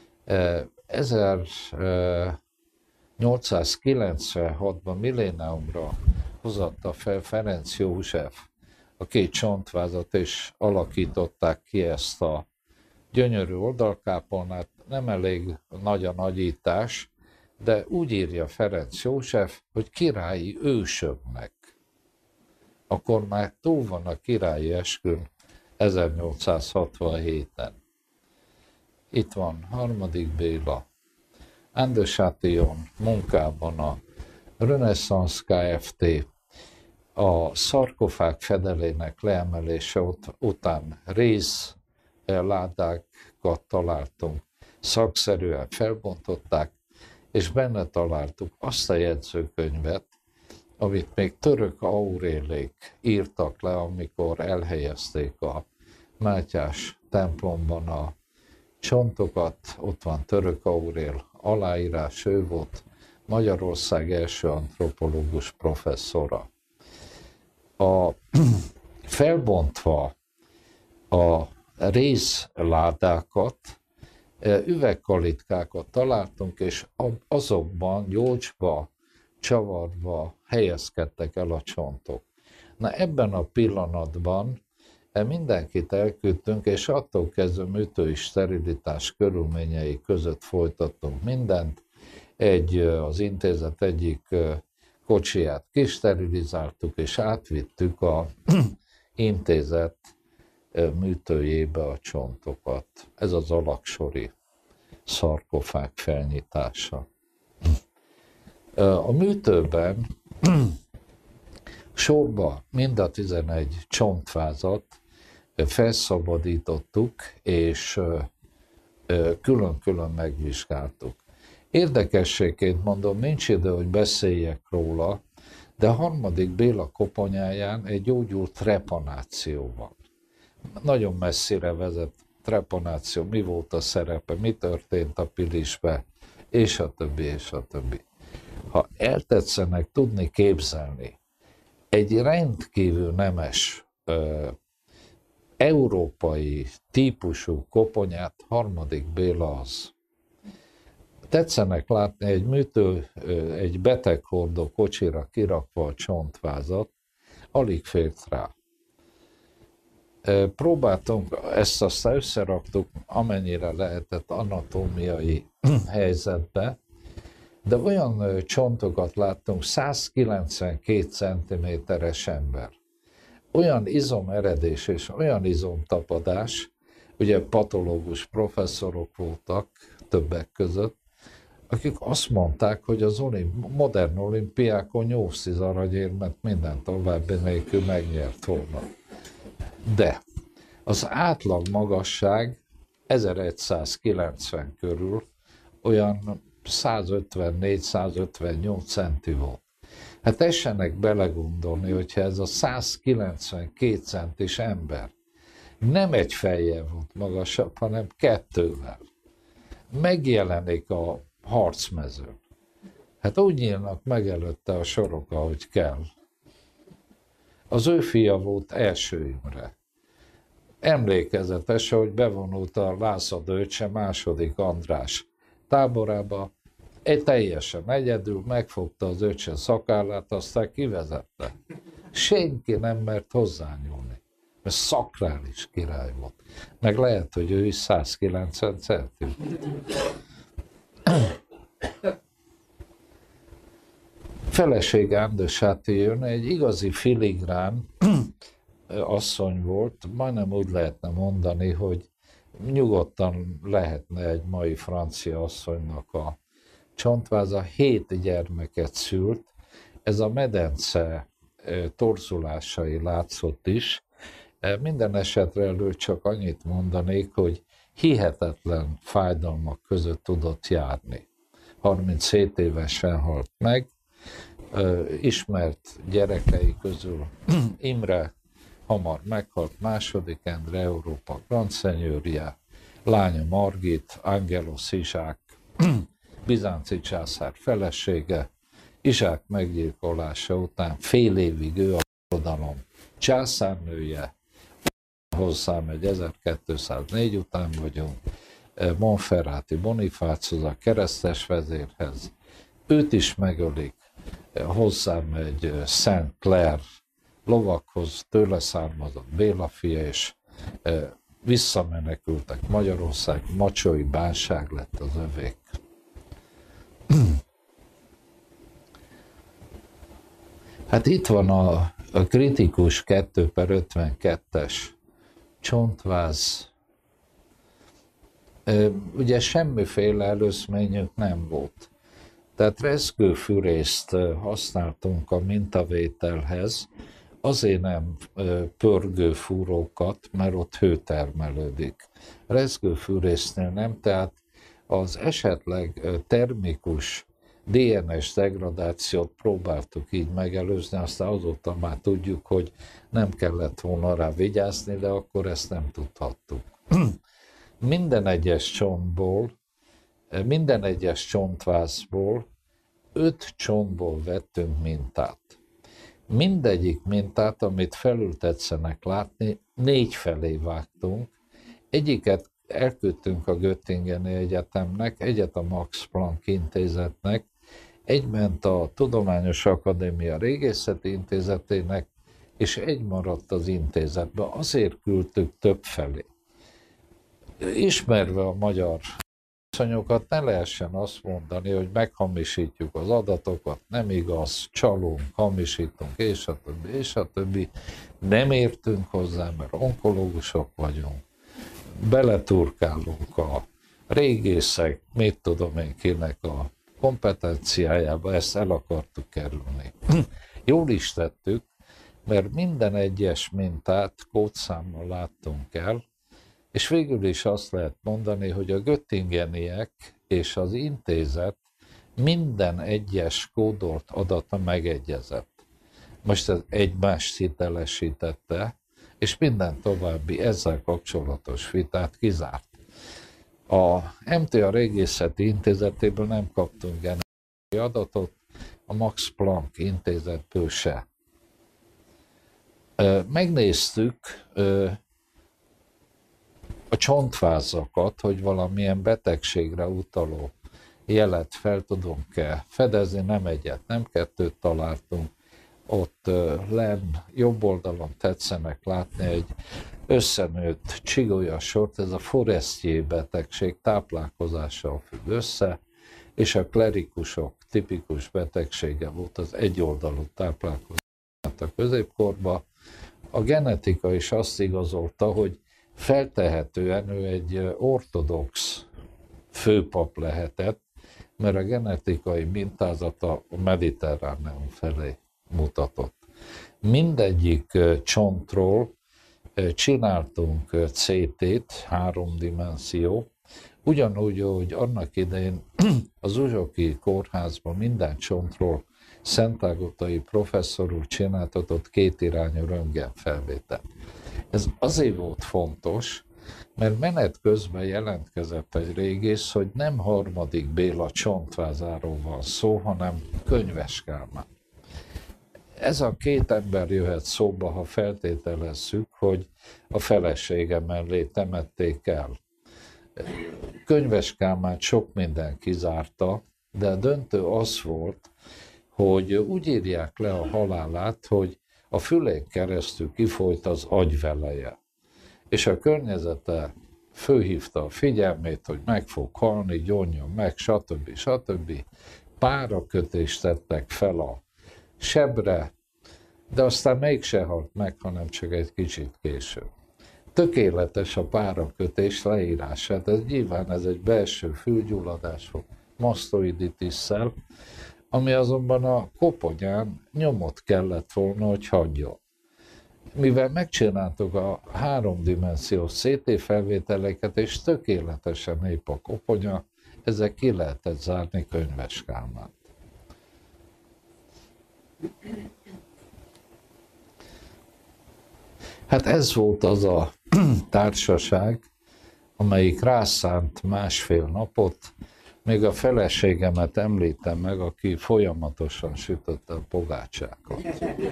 1896-ban milléniumra hozatta fel Ferenc József a 2 csontvázat, és alakították ki ezt a gyönyörű oldalkápolnát. Nem elég nagy a nagyítás, de úgy írja Ferenc József, hogy királyi ősöknek. Akkor már túl van a királyi eskün 1867-en. Itt van harmadik Béla, Andesation munkában a Renaissance Kft. A szarkofág fedelének leemelése után rézládákat találtunk, szakszerűen felbontották, és benne találtuk azt a jegyzőkönyvet, amit még török Aurélék írtak le, amikor elhelyezték a Mátyás templomban a csontokat. Ott van török Aurél aláírás, ő volt Magyarország első antropológus professzora. Felbontva a rézládákat, üvegkalitkákat találtunk, és azokban gyógyba csavarva helyezkedtek el a csontok. Na ebben a pillanatban mindenkit elküldtünk, és attól kezdve műtői sterilitás körülményei között folytattunk mindent. Az intézet egyik kocsiját kisterilizáltuk, és átvittük a intézet műtőjébe a csontokat. Ez az alaksori szarkofág felnyitása. A műtőben sorba mind a 11 csontvázat felszabadítottuk, és külön-külön megvizsgáltuk. Érdekességként mondom, nincs idő, hogy beszéljek róla, de a harmadik Béla koponyáján egy gyógyult trepanáció van. Nagyon messzire vezet trepanáció, mi volt a szerepe, mi történt a Pilisbe, és a többi, és a többi. Ha eltetszenek tudni képzelni egy rendkívül nemes európai típusú koponyát, harmadik Béla az. Tetszenek látni egy beteghordó kocsira kirakva a csontvázat, alig fért rá. Próbáltunk, ezt aztán összeraktuk, amennyire lehetett anatómiai helyzetbe, de olyan csontokat láttunk, 192 cm-es ember. Olyan izomeredés és olyan izomtapadás, ugye patológus professzorok voltak többek között, akik azt mondták, hogy az modern olimpiákon 8-10 aranyérmet minden további nélkül megnyert volna. De az átlag magasság 1190 körül olyan 154-158 centi volt. Hát tessenek belegondolni, hogyha ez a 192 centis ember nem egy fejjel volt magasabb, hanem 2-vel. Megjelenik a harcmezőn. Hát úgy nyílnak meg előtte a sorok, ahogy kell. Az ő fia volt Első Imre. Emlékezetes, hogy bevonult a László öccse második András táborába, egy teljesen egyedül megfogta az öccse szakállát, aztán kivezette. Senki nem mert hozzányúlni, mert szakrális király volt. Meg lehet, hogy ő is 190 centi. Felesége Andösáti jön, egy igazi filigrán asszony volt, majdnem úgy lehetne mondani, hogy nyugodtan lehetne egy mai francia asszonynak a csontváza, 7 gyermeket szült, ez a medence torzulásai látszott is. Minden esetre elő csak annyit mondanék, hogy hihetetlen fájdalmak között tudott járni. 37 évesen halt meg, ismert gyerekei közül Imre hamar meghalt, második Endre Európa grandsenyőrje, lánya Margit, Angelos Izsák, bizánci császár felesége. Izsák meggyilkolása után fél évig ő a birodalom császárnője, hozzám egy 1204 után vagyunk, Monferrati Bonifáchoz, a keresztes vezérhez, őt is megölik, hozzám egy Szent Clair lovakhoz, tőle származott Béla fia, és visszamenekültek Magyarország, macsói bánság lett az övék. Hát itt van a kritikus 2/52-es csontváz. Ugye semmiféle előzményük nem volt. Tehát rezgőfűrészt használtunk a mintavételhez, azért nem pörgőfúrókat, mert ott hő termelődik. Rezgőfűrésznél nem, tehát az esetleg termikus DNS degradációt próbáltuk így megelőzni, aztán azóta már tudjuk, hogy nem kellett volna rá vigyázni, de akkor ezt nem tudhattuk. Minden egyes csontból, minden egyes csontvázból 5 csontból vettünk mintát. Mindegyik mintát, amit felül tetszenek látni, 4 felé vágtunk. Egyiket elküldtünk a Göttingeni Egyetemnek, egyet a Max Planck Intézetnek, Egyment a Tudományos Akadémia Régészeti Intézetének, és egy maradt az intézetbe. Azért küldtük többfelé. Ismerve a magyar viszonyokat, ne lehessen azt mondani, hogy meghamisítjuk az adatokat, nem igaz, csalunk, hamisítunk, és a többi, és a többi. Nem értünk hozzá, mert onkológusok vagyunk. Beleturkálunk a régészek, mit tudom én kinek a kompetenciájába, ezt el akartuk kerülni. Jól is tettük, mert minden egyes mintát kódszámmal láttunk el, és végül is azt lehet mondani, hogy a göttingeniek és az intézet minden egyes kódolt adata megegyezett. Most ez egymást hitelesítette, és minden további ezzel kapcsolatos vitát kizárt. A MTA Régészeti Intézetéből nem kaptunk genetikai adatot, a Max Planck intézetből se. Megnéztük a csontvázakat, hogy valamilyen betegségre utaló jelet fel tudunk-e fedezni, nem egyet, nem kettőt találtunk. Ott jobb oldalon tetszenek látni egy összenőtt csigolyasort, ez a Forestier betegség táplálkozással függ össze, és a klerikusok tipikus betegsége volt az egyoldalú táplálkozás a középkorban. A genetika is azt igazolta, hogy feltehetően ő egy ortodox főpap lehetett, mert a genetikai mintázata a mediterráneum felé mutatott. Mindegyik csontról csináltunk CT-t, 3 dimenzió, ugyanúgy, hogy annak idején az Uzsoki kórházban minden csontról Szentágotai professzor úr csináltatott 2 irányú röntgenfelvételt. Ez azért volt fontos, mert menet közben jelentkezett egy régész, hogy nem Harmadik Béla csontvázáról van szó, hanem Könyves Kálmán. Ez a 2 ember jöhet szóba, ha feltételezzük, hogy a felesége mellé temették el. Könyves Kálmán sok minden kizárta, de a döntő az volt, hogy úgy írják le a halálát, hogy a fülén keresztül kifolyt az agyveleje. És a környezete fölhívta a figyelmét, hogy meg fog halni, gyónjon meg, stb. Stb. Párakötést tettek fel a sebre, de aztán mégse halt meg, hanem csak egy kicsit később. Tökéletes a párakötés leírását, ez nyilván ez egy belső fülgyulladás volt, masztoiditisszel, ami azonban a koponyán nyomot kellett volna, hogy hagyjon. Mivel megcsináltuk a 3-dimenziós CT felvételeket, és tökéletesen épp a koponya, ezzel ki lehetett zárni Könyves Kálmánt. Hát ez volt az a társaság, amelyik rászánt 1,5 napot, még a feleségemet említem meg, aki folyamatosan sütötte a pogácsákat.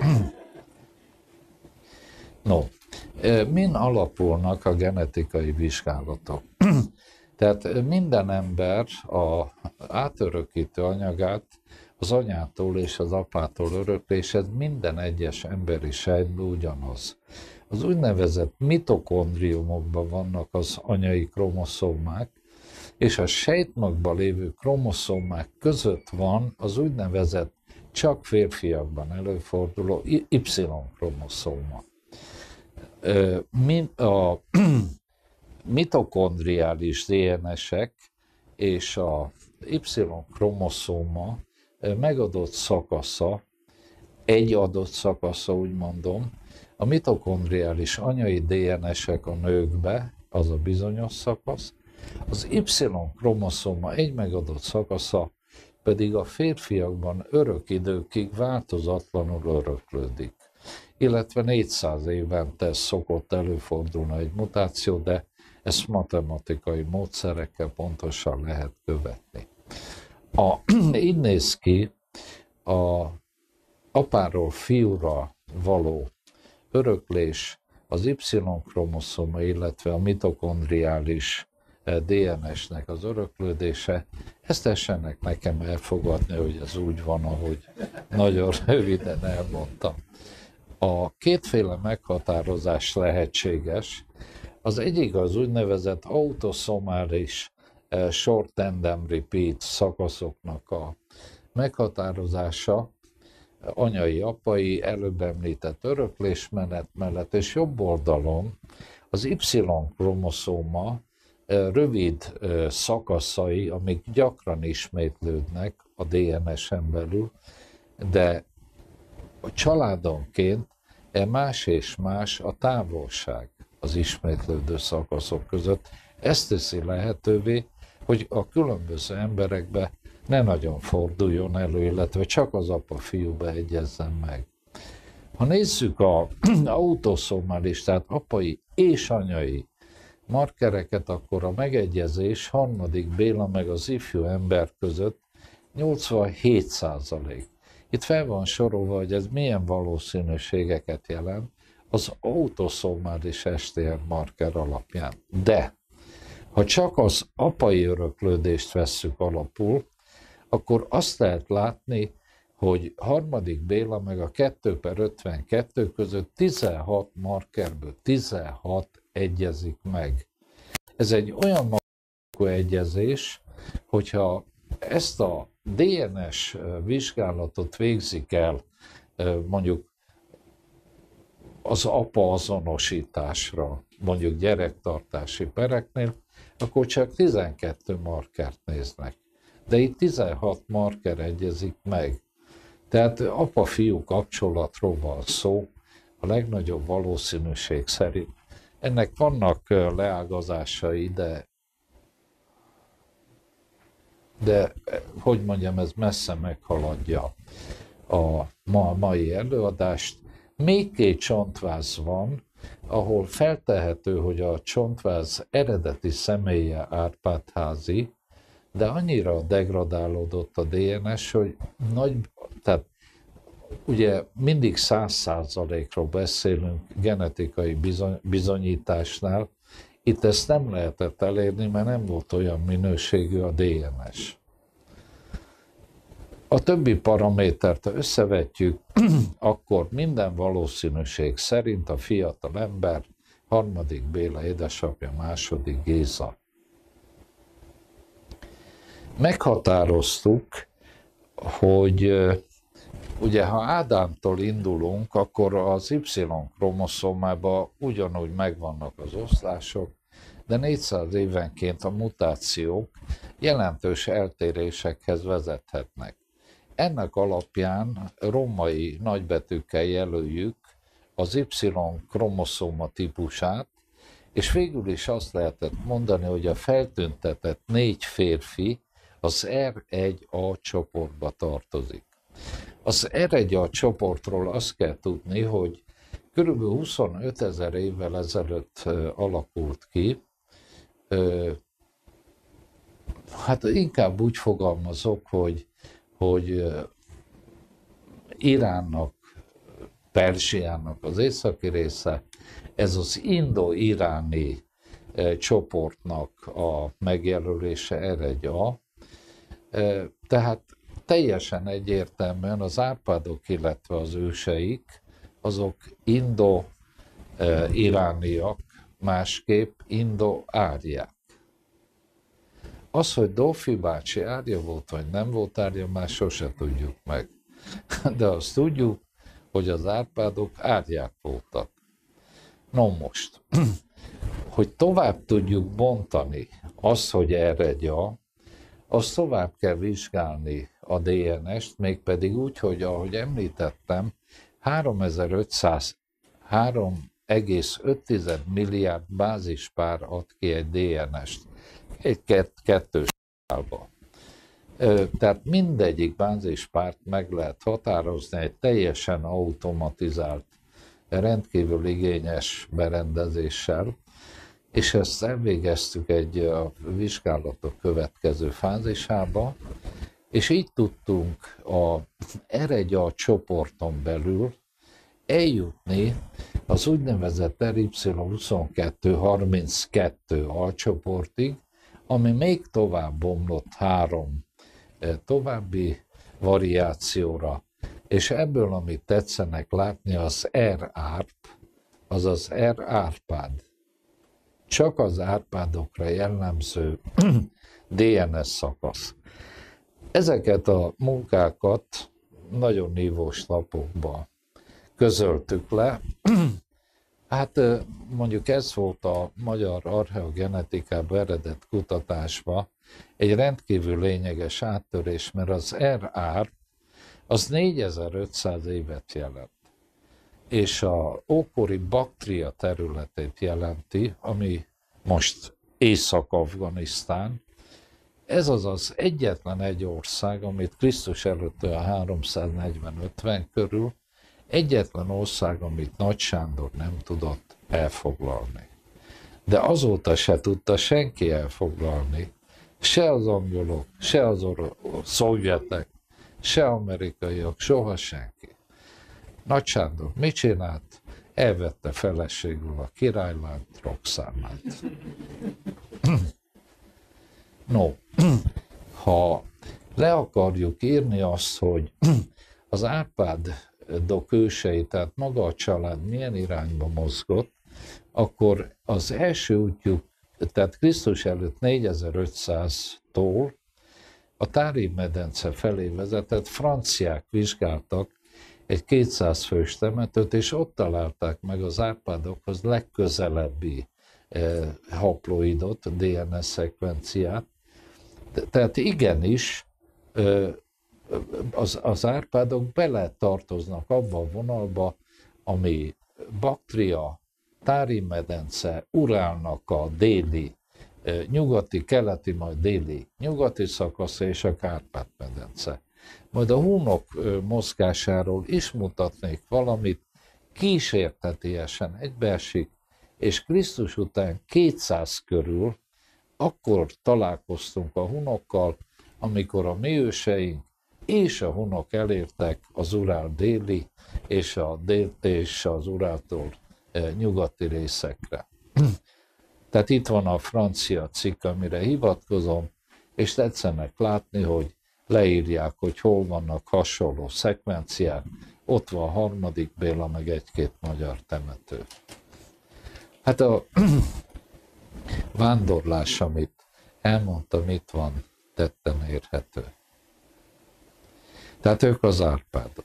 No, min alapulnak a genetikai vizsgálatok? Tehát minden ember az átörökítő anyagát az anyától és az apától örökli, és ez minden egyes emberi sejtben ugyanaz. Az úgynevezett mitokondriumokban vannak az anyai kromoszómák, és a sejtmagban lévő kromoszómák között van az úgynevezett csak férfiakban előforduló Y-kromoszóma. A mitokondriális DNS-ek és a Y-kromoszóma megadott szakasza, egy adott szakasza, úgy mondom, a mitokondriális anyai DNS-ek a nőkbe, az a bizonyos szakasz, az Y-kromoszóma egy megadott szakasza pedig a férfiakban örök időkig változatlanul öröklődik. Illetve 400 évente szokott előfordulni egy mutáció, de ezt matematikai módszerekkel pontosan lehet követni. Így néz ki a apáról fiúra való öröklés, az Y-kromoszóma, illetve a mitokondriális DNS-nek az öröklődése. Ezt tessenek nekem elfogadni, hogy ez úgy van, ahogy nagyon röviden elmondtam. A kétféle meghatározás lehetséges. Az egyik az úgynevezett autoszomális short tandem repeat szakaszoknak a meghatározása, anyai-apai, előbb említett öröklésmenet mellett, és jobb oldalon az Y-kromoszóma rövid szakaszai, amik gyakran ismétlődnek a DNS-en belül, de a családonként más és más a távolság az ismétlődő szakaszok között. Ez teszi lehetővé, hogy a különböző emberekbe ne nagyon forduljon elő, illetve csak az apa-fiúba egyezzen meg. Ha nézzük az autoszomális, tehát apai és anyai markereket, akkor a megegyezés harmadik Béla meg az ifjú ember között 87%. Itt fel van sorolva, hogy ez milyen valószínűségeket jelent az autoszomális STR marker alapján. De ha csak az apai öröklődést vesszük alapul, akkor azt lehet látni, hogy harmadik Béla meg a 2/52 között 16 markerből 16 egyezik meg. Ez egy olyan magas egyezés, hogyha ezt a DNS vizsgálatot végzik el mondjuk az apa azonosításra, mondjuk gyerektartási pereknél, akkor csak 12 markert néznek. De itt 16 marker egyezik meg. Tehát apa-fiú kapcsolatról van szó a legnagyobb valószínűség szerint. Ennek vannak leágazásai, de hogy mondjam, ez messze meghaladja a mai előadást. Még két csontváz van, ahol feltehető, hogy a csontváz eredeti személye Árpád-házi, de annyira degradálódott a DNS, hogy tehát ugye mindig 100%-ról beszélünk genetikai bizonyításnál, itt ezt nem lehetett elérni, mert nem volt olyan minőségű a DNS. A többi paramétert, ha összevetjük, akkor minden valószínűség szerint a fiatal ember harmadik Béla édesapja, második Géza. Meghatároztuk, hogy ugye ha Ádámtól indulunk, akkor az Y-kromoszómában ugyanúgy megvannak az oszlások, de 400 évenként a mutációk jelentős eltérésekhez vezethetnek. Ennek alapján római nagybetűkkel jelöljük az Y-kromoszóma típusát, és végül is azt lehetett mondani, hogy a feltüntetett 4 férfi az R1A csoportba tartozik. Az R1A csoportról azt kell tudni, hogy kb. 25 000 évvel ezelőtt alakult ki. Hát inkább úgy fogalmazok, hogy Iránnak, Perzsiának az északi része, ez az indo-iráni csoportnak a megjelölése R1A. Tehát teljesen egyértelműen az Árpádok, illetve az őseik, azok indo-irániak, másképp indo-árják. Az, hogy Dolfi bácsi árja volt, vagy nem volt árja, már sose tudjuk meg. De azt tudjuk, hogy az Árpádok árják voltak. No most, hogy tovább tudjuk bontani azt, hogy R1A, azt tovább kell vizsgálni a DNS-t, mégpedig úgy, hogy ahogy említettem, 3,5 milliárd bázispár ad ki egy DNS-t, egy kettős szálba. Tehát mindegyik bázispárt meg lehet határozni egy teljesen automatizált, rendkívül igényes berendezéssel, és ezt elvégeztük egy vizsgálatok következő fázisába, és így tudtunk a R1A csoporton belül eljutni az úgynevezett RY2232 alcsoportig, ami még tovább bomlott 3 további variációra, és ebből, amit tetszenek látni, az R-árp, azaz R-árpád. Csak az árpádokra jellemző DNS szakasz. Ezeket a munkákat nagyon nívós lapokba közöltük le. Hát mondjuk ez volt a magyar archeogenetikában eredett kutatásban egy rendkívül lényeges áttörés, mert az R-árp az 4500 évet jelent, és a ókori Baktria területét jelenti, ami most Észak-Afganisztán. Ez az egyetlen egy ország, amit Krisztus előtt a 340-50 körül, egyetlen ország, amit Nagy Sándor nem tudott elfoglalni. De azóta se tudta senki elfoglalni, se az angolok, se az szovjetek, se amerikaiak, soha senki. Nagy Sándor mit csinált? Elvette feleségül a királylányt, Roxánát. No, ha le akarjuk írni azt, hogy az Árpádok ősei, tehát maga a család milyen irányba mozgott, akkor az első útjuk, tehát Krisztus előtt 4500-tól a Tárim-medence felé vezetett franciák vizsgáltak egy 200 fős temetőt, és ott találták meg az Árpádokhoz legközelebbi haploidot, DNS szekvenciát. Tehát igenis az Árpádok bele tartoznak abba a vonalba, ami Baktria, Tárim-medence, Urálnak a déli, nyugati, keleti, majd déli, nyugati szakasza és a Kárpát-medence. Majd a hunok mozgásáról is mutatnék valamit, kísértetiesen egybeesik, és Krisztus után 200 körül akkor találkoztunk a hunokkal, amikor a mi őseink és a hunok elértek az Urál déli és az Uráltól nyugati részekre. Tehát itt van a francia cikk, amire hivatkozom, és tetszenek látni, hogy leírják, hogy hol vannak hasonló szekvenciák. Ott van a 3. Béla, meg 1-2 magyar temető. Hát a vándorlás, amit elmondtam, itt van tetten érhető. Tehát ők az Árpádok.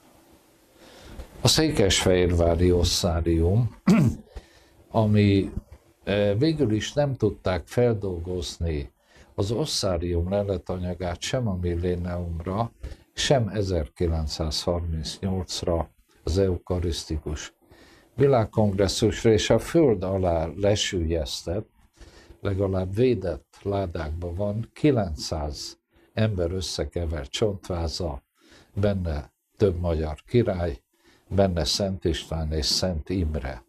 A székesfehérvári osszárium, ami végül is nem tudták feldolgozni az osszárium leletanyagát sem a milléniumra, sem 1938-ra az eukarisztikus világkongresszusra, és a föld alá lesüllyesztett, legalább védett ládákban van 900 ember összekevert csontváza, benne több magyar király, benne Szent István és Szent Imre.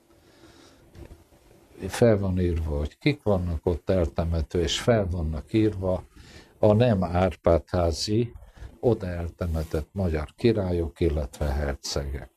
Fel van írva, hogy kik vannak ott eltemető, és fel vannak írva a nem Árpád-házi, oda eltemetett magyar királyok, illetve hercegek.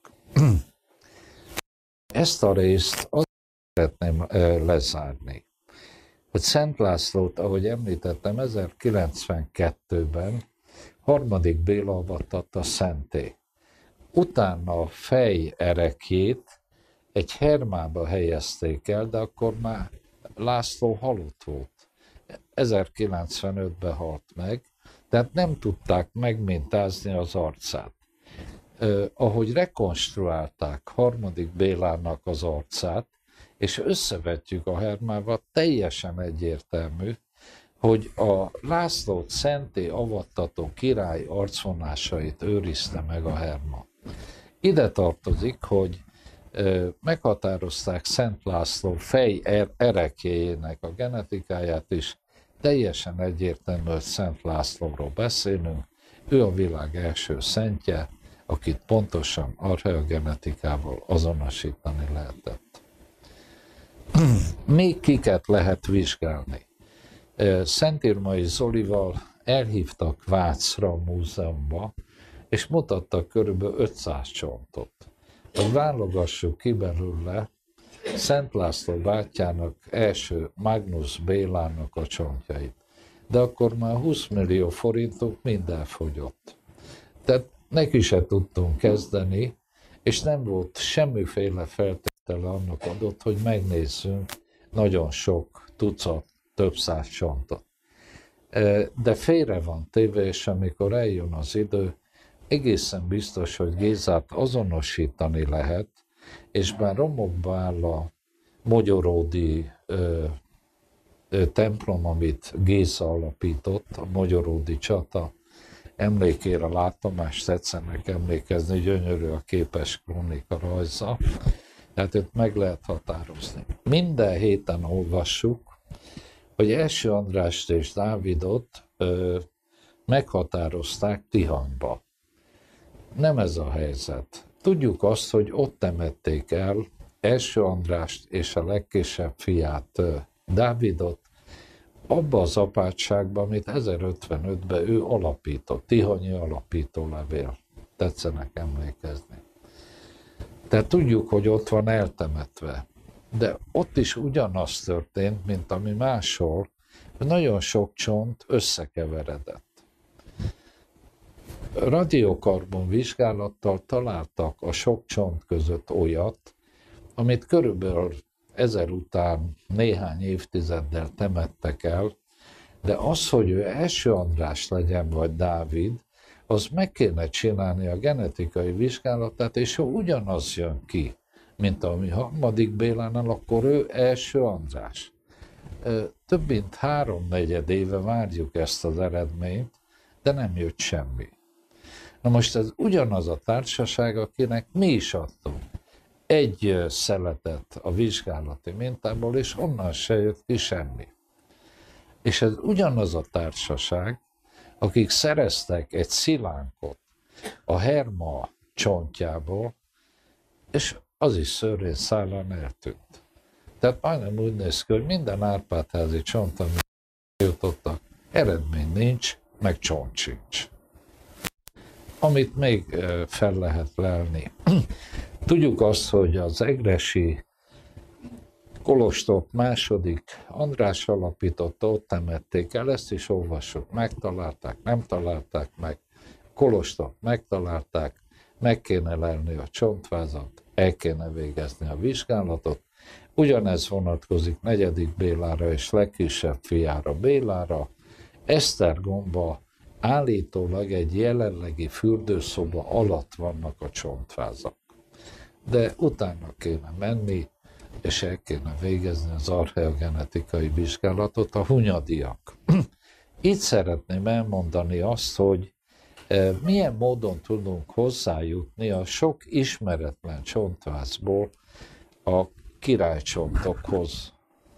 Ezt a részt azt szeretném lezárni, hogy Szent Lászlót, ahogy említettem, 1092-ben 3. Béla avattatta szenté. Utána a fej erekjét egy hermába helyezték el, de akkor már László halott volt. 1095-ben halt meg, tehát nem tudták megmintázni az arcát. Ahogy rekonstruálták 3. Bélának az arcát, és összevetjük a hermával, teljesen egyértelmű, hogy a Lászlót szenté avattató király arcvonásait őrizte meg a herma. Ide tartozik, hogy meghatározták Szent László fej erekjéjének a genetikáját is, teljesen egyértelmű, hogy Szent Lászlóról beszélünk, ő a világ első szentje, akit pontosan archeogenetikával azonosítani lehetett. Még kiket lehet vizsgálni? Szentírmai Zolival elhívtak Vácra a múzeumba, és mutattak körülbelül 500 csontot. Hogy válogassuk ki belőle Szent László bátyjának, első Magnus Bélának a csontjait. De akkor már 20 millió forintunk mind elfogyott. Tehát neki se tudtunk kezdeni, és nem volt semmiféle feltétele annak adott, hogy megnézzünk nagyon sok tucat, több száz csontot. De félre van téve, és amikor eljön az idő, egészen biztos, hogy Gézát azonosítani lehet, és bár romokba áll a mogyoródi templom, amit Géza alapított, a mogyoródi csata emlékére látomást tetszenek emlékezni, gyönyörű a képes krónika rajza, tehát őt meg lehet határozni. Minden héten olvassuk, hogy Első Andrást és Dávidot meghatározták Tihanyba. Nem ez a helyzet. Tudjuk azt, hogy ott temették el Első Andrást és a legkisebb fiát, Dávidot, abba az apátságban, amit 1055-ben ő alapított, Tihanyi alapítólevél. Tetszenek emlékezni. Tehát tudjuk, hogy ott van eltemetve. De ott is ugyanaz történt, mint ami máshol, hogy nagyon sok csont összekeveredett. Radiokarbon vizsgálattal találtak a sok csont között olyat, amit körülbelül 1000 után néhány évtizeddel temettek el, de az, hogy ő Első András legyen, vagy Dávid, az meg kéne csinálni a genetikai vizsgálatát, és ha ugyanaz jön ki, mint a mi harmadik Bélánál, akkor ő Első András. Több mint 3-4 éve várjuk ezt az eredményt, de nem jött semmi. Na most ez ugyanaz a társaság, akinek mi is adtunk egy szeletet a vizsgálati mintából, és onnan se jött ki semmi. És ez ugyanaz a társaság, akik szereztek egy szilánkot a Herma csontjából, és az is szőrén szállán eltűnt. Tehát majdnem úgy néz ki, hogy minden Árpád-házi csont, amit jutottak, eredmény nincs, meg csont sincs. Amit még fel lehet lelni. Tudjuk azt, hogy az egresi kolostor második András alapította, ott temették el, ezt is olvassuk, megtalálták, nem találták meg, kolostort megtalálták, meg kéne lelni a csontvázat, el kéne végezni a vizsgálatot. Ugyanez vonatkozik 4. Bélára és legkisebb fiára Bélára. Esztergomba állítólag egy jelenlegi fürdőszoba alatt vannak a csontvázak. De utána kéne menni, és el kéne végezni az archeogenetikai vizsgálatot, a hunyadiak. Itt szeretném elmondani azt, hogy milyen módon tudunk hozzájutni a sok ismeretlen csontvázból a királycsontokhoz.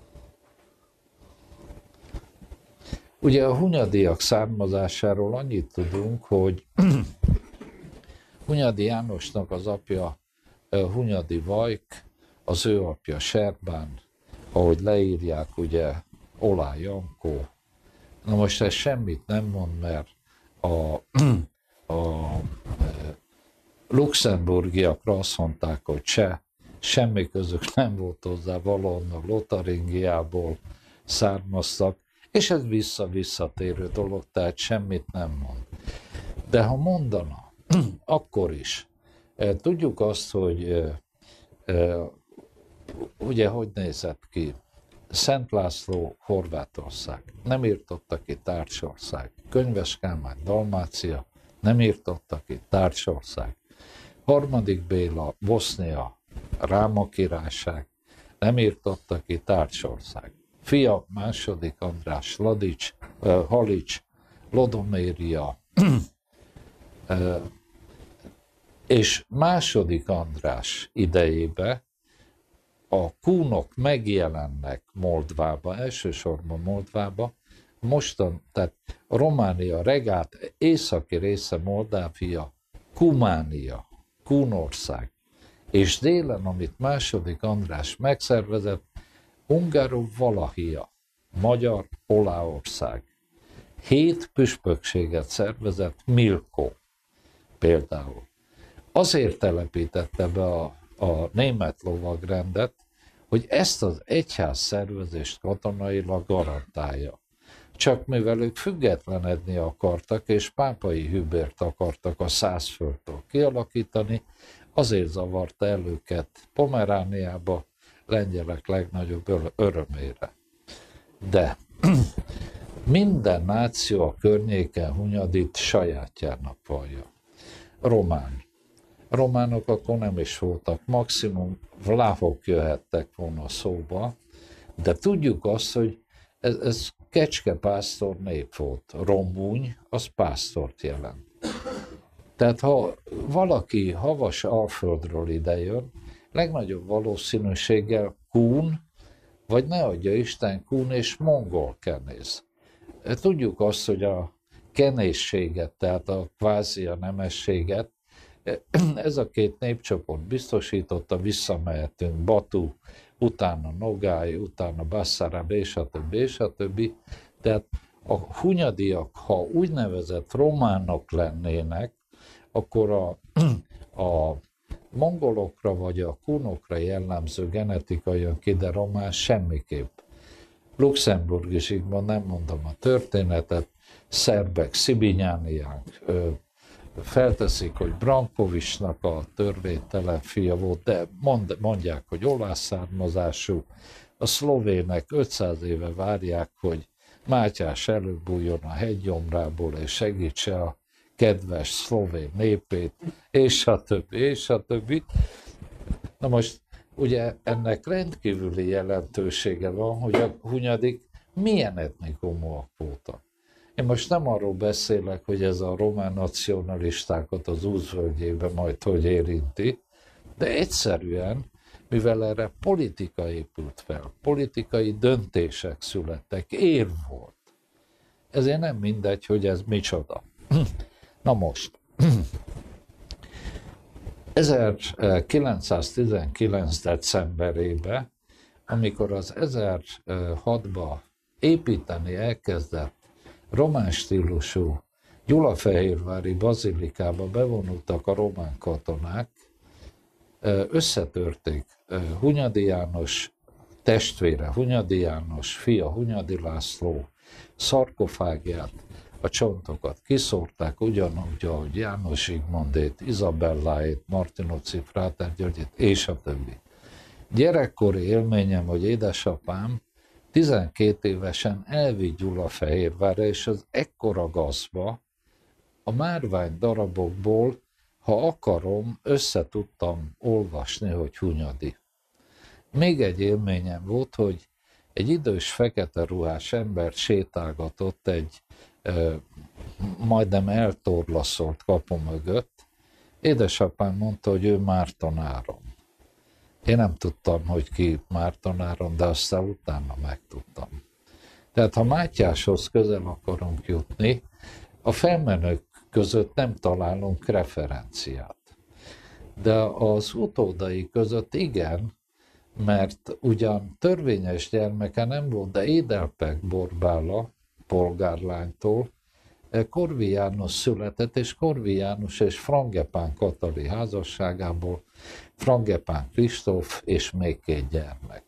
Ugye a hunyadiak származásáról annyit tudunk, hogy Hunyadi Jánosnak az apja Hunyadi Vajk, az ő apja Serbán, ahogy leírják, ugye Olá Jankó. Na most ez semmit nem mond, mert a luxemburgiakra azt mondták, hogy semmi közük nem volt hozzá, valahonnan Lotaringiából származtak, és ez visszatérő dolog, tehát semmit nem mond. De ha mondana, akkor is. Tudjuk azt, hogy ugye hogy nézett ki? Szent László, Horvátország, nem írtotta ki Tárcsország. Könyves Kálmán, Dalmácia, nem írtotta ki Tárcsország. 3. Béla, Bosznia, Ráma királyság, nem írtotta ki Tárcsország. Fia, 2. András, Halics, Lodoméria, és 2. András idejébe a kúnok megjelennek Moldvába, elsősorban Moldvába, tehát Románia, Regát, északi része Moldávia, Kumánia, Kúnország, és délen, amit 2. András megszervezett, Ungáró-Valahia, Magyar Oláország. 7 püspökséget szervezett Milko például. Azért telepítette be a német lovagrendet, hogy ezt az egyház szervezést katonailag garantálja. Csak mivel ők függetlenedni akartak, és pápai hűbért akartak a Szászföldtől kialakítani, azért zavarta el őket Pomerániába, lengyelek legnagyobb örömére. De minden náció a környéken Hunyadit sajátjának vallja. Románok akkor nem is voltak, maximum vláhok jöhettek volna szóba, de tudjuk azt, hogy ez kecskepásztor nép volt. Romúny, az pásztort jelent. Tehát ha valaki havas Alföldről idejön, legnagyobb valószínűséggel kun, vagy ne adja Isten, kun és mongol kenész. Tudjuk azt, hogy a kenészséget, tehát a kvázi a nemességet, ez a két népcsoport biztosította, visszamehetünk Batu, utána Nogály, utána Basszarab, és a többi, és a többi. Tehát a hunyadiak, ha úgynevezett románok lennének, akkor a mongolokra vagy a kunokra jellemző genetika jön ki, de román semmiképp. Luxemburg is így van, nem mondom a történetet, szerbek, Szibinyániánk, felteszik, hogy Brankovicsnak a törvénytelen fia volt, de mondják, hogy olasz származású. A szlovének 500 éve várják, hogy Mátyás előbújjon a hegygyomrából és segítse a kedves szlovén népét, és a többi, és a többi. Na most ugye ennek rendkívüli jelentősége van, hogy a hunyadik milyen etnikumúak voltak. Én most nem arról beszélek, hogy ez a román nacionalistákat az Úszvölgyében majd hogy érinti, de egyszerűen, mivel erre politika épült fel, politikai döntések születtek, érv volt. Ezért nem mindegy, hogy ez micsoda. Na most, 1919. decemberében, amikor az 1006-ba építeni elkezdett román stílusú Gyulafehérvári bazilikába bevonultak a román katonák, összetörték Hunyadi János testvére, Hunyadi János fia, Hunyadi László szarkofágját, a csontokat kiszórták, ugyanúgy, ahogy János Zsigmondét, Izabelláét, Martinozzi Fráter Györgyét, és a többi. Gyerekkori élményem, hogy édesapám 12 évesen elvitt Gyulafehérvárra, és az ekkora gazba a márvány darabokból, ha akarom, össze tudtam olvasni, hogy Hunyadi. Még egy élményem volt, hogy egy idős fekete ruhás ember sétálgatott egy majdnem eltorlaszolt kapu mögött. Édesapám mondta, hogy ő Márton Áron. Én nem tudtam, hogy ki Márton Áron, de aztán utána megtudtam. Tehát ha Mátyáshoz közel akarunk jutni, a felmenők között nem találunk referenciát. De az utódai között igen, mert ugyan törvényes gyermeke nem volt, de Édelpek Borbála, polgárlánytól, Korvi János született, és Korvi János és Frangepán Katali házasságából Frangepán Kristóf és még 2 gyermek.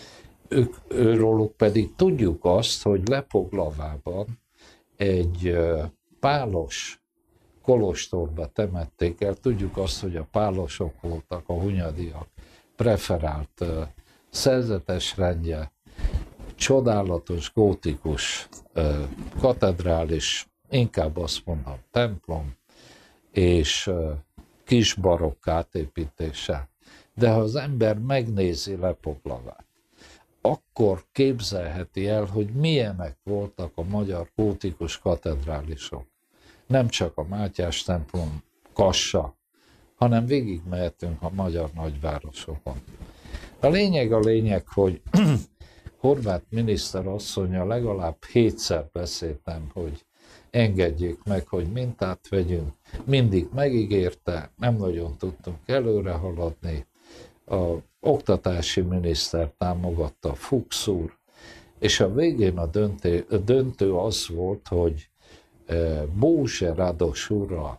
Őróluk pedig tudjuk azt, hogy Lepoglavában egy pálos kolostorba temették el. Tudjuk azt, hogy a pálosok voltak a hunyadiak preferált szerzetes rendje, csodálatos, gótikus katedrális, inkább azt mondom templom, és kis barokk átépítése. De ha az ember megnézi Lepoglavát, akkor képzelheti el, hogy milyenek voltak a magyar gótikus katedrálisok. Nem csak a Mátyás templom, Kassa, hanem végigmehetünk a magyar nagyvárosokon. A lényeg, hogy Horváth miniszter asszonya legalább 7-szer beszéltem, hogy engedjék meg, hogy mintát vegyünk. Mindig megígérte, nem nagyon tudtunk előre haladni. A oktatási miniszter támogatta, Fuchs úr, és a végén a döntő az volt, hogy Bózse Rados úr, a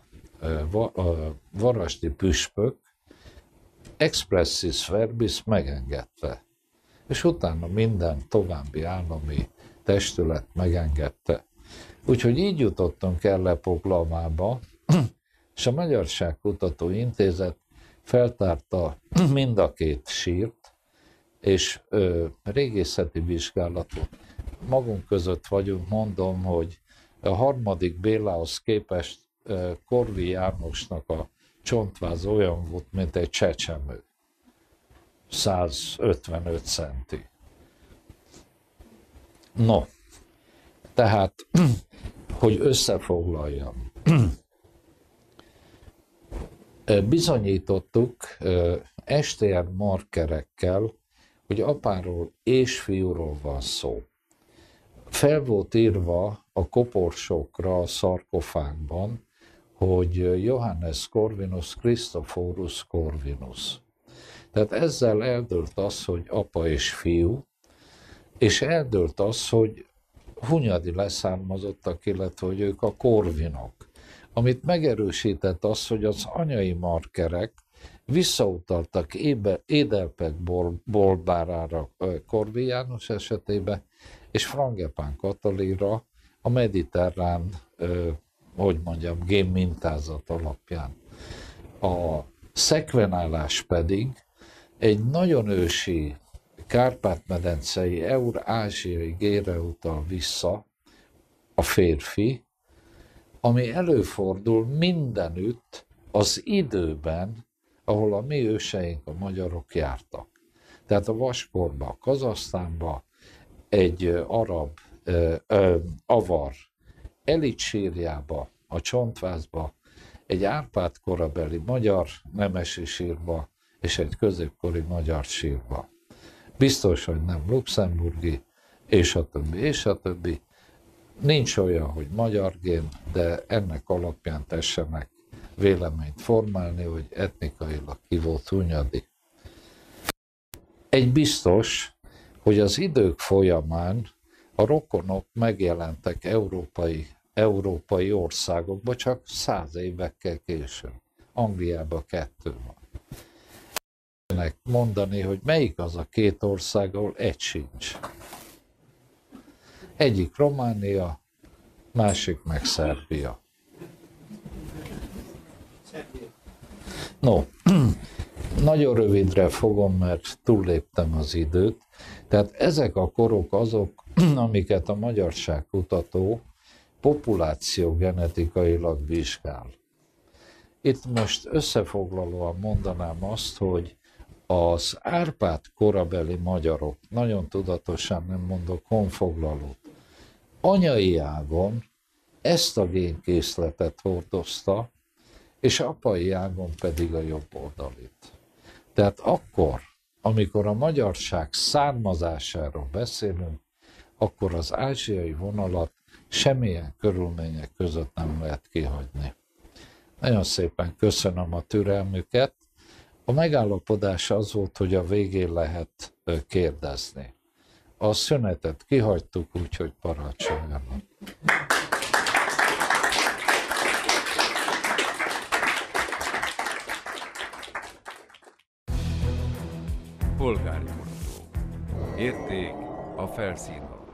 varasdi püspök expressis verbis megengedte. és utána minden további állami testület megengedte. Úgyhogy így jutottunk el Lepoglavába, és a Magyarságkutató Intézet feltárta mind a két sírt, és régészeti vizsgálatot. Magunk között vagyunk, mondom, hogy a harmadik Bélához képest Korvi Jánosnak a csontváz olyan volt, mint egy csecsemő. 155 centi. No, tehát, hogy összefoglaljam. Bizonyítottuk STR markerekkel, hogy apáról és fiúról van szó. Fel volt írva a koporsókra a szarkofágban, hogy Johannes Corvinus Christophorus Corvinus. Tehát ezzel eldőlt az, hogy apa és fiú, és eldőlt az, hogy hunyadi leszármazottak, illetve hogy ők a Corvinok. Amit megerősített az, hogy az anyai markerek visszautaltak Édelpek bolbárára Korvi János esetében, és Frangepán Katalira a mediterrán, génmintázat alapján. A szekvenálás pedig egy nagyon ősi kárpát-medencei eurázsiai gére utal vissza a férfi, ami előfordul mindenütt az időben, ahol a mi őseink, a magyarok jártak. Tehát a vaskorba, Kazahsztánba egy arab avar elit sírjába, a csontvázba, egy Árpád korabeli magyar nemesi sírba, és egy középkori magyar sírba. Biztos, hogy nem luxemburgi, és a többi, és a többi. Nincs olyan, hogy magyar gén, de ennek alapján tessenek véleményt formálni, hogy etnikailag ki volt hunyadi. Egy biztos, hogy az idők folyamán a rokonok megjelentek európai országokba csak 100 évekkel később. Angliában 2 van. Mondani, hogy melyik az a 2 ország, ahol egy sincs. Egyik Románia, másik meg Szerbia. No, nagyon rövidre fogom, mert túlléptem az időt. Tehát ezek a korok azok, amiket a magyarságkutató populációgenetikailag vizsgál. Itt most összefoglalóan mondanám azt, hogy az Árpád korabeli magyarok, nagyon tudatosan nem mondok honfoglalót, anyai ágon ezt a génkészletet hordozta, és apai ágon pedig a jobb oldalit. Tehát akkor, amikor a magyarság származásáról beszélünk, akkor az ázsiai vonalat semmilyen körülmények között nem lehet kihagyni. Nagyon szépen köszönöm a türelmüket. A megállapodás az volt, hogy a végén lehet kérdezni. A szünetet kihagytuk, úgyhogy parancsoljanak. Polgári motto. Érték a felszínon.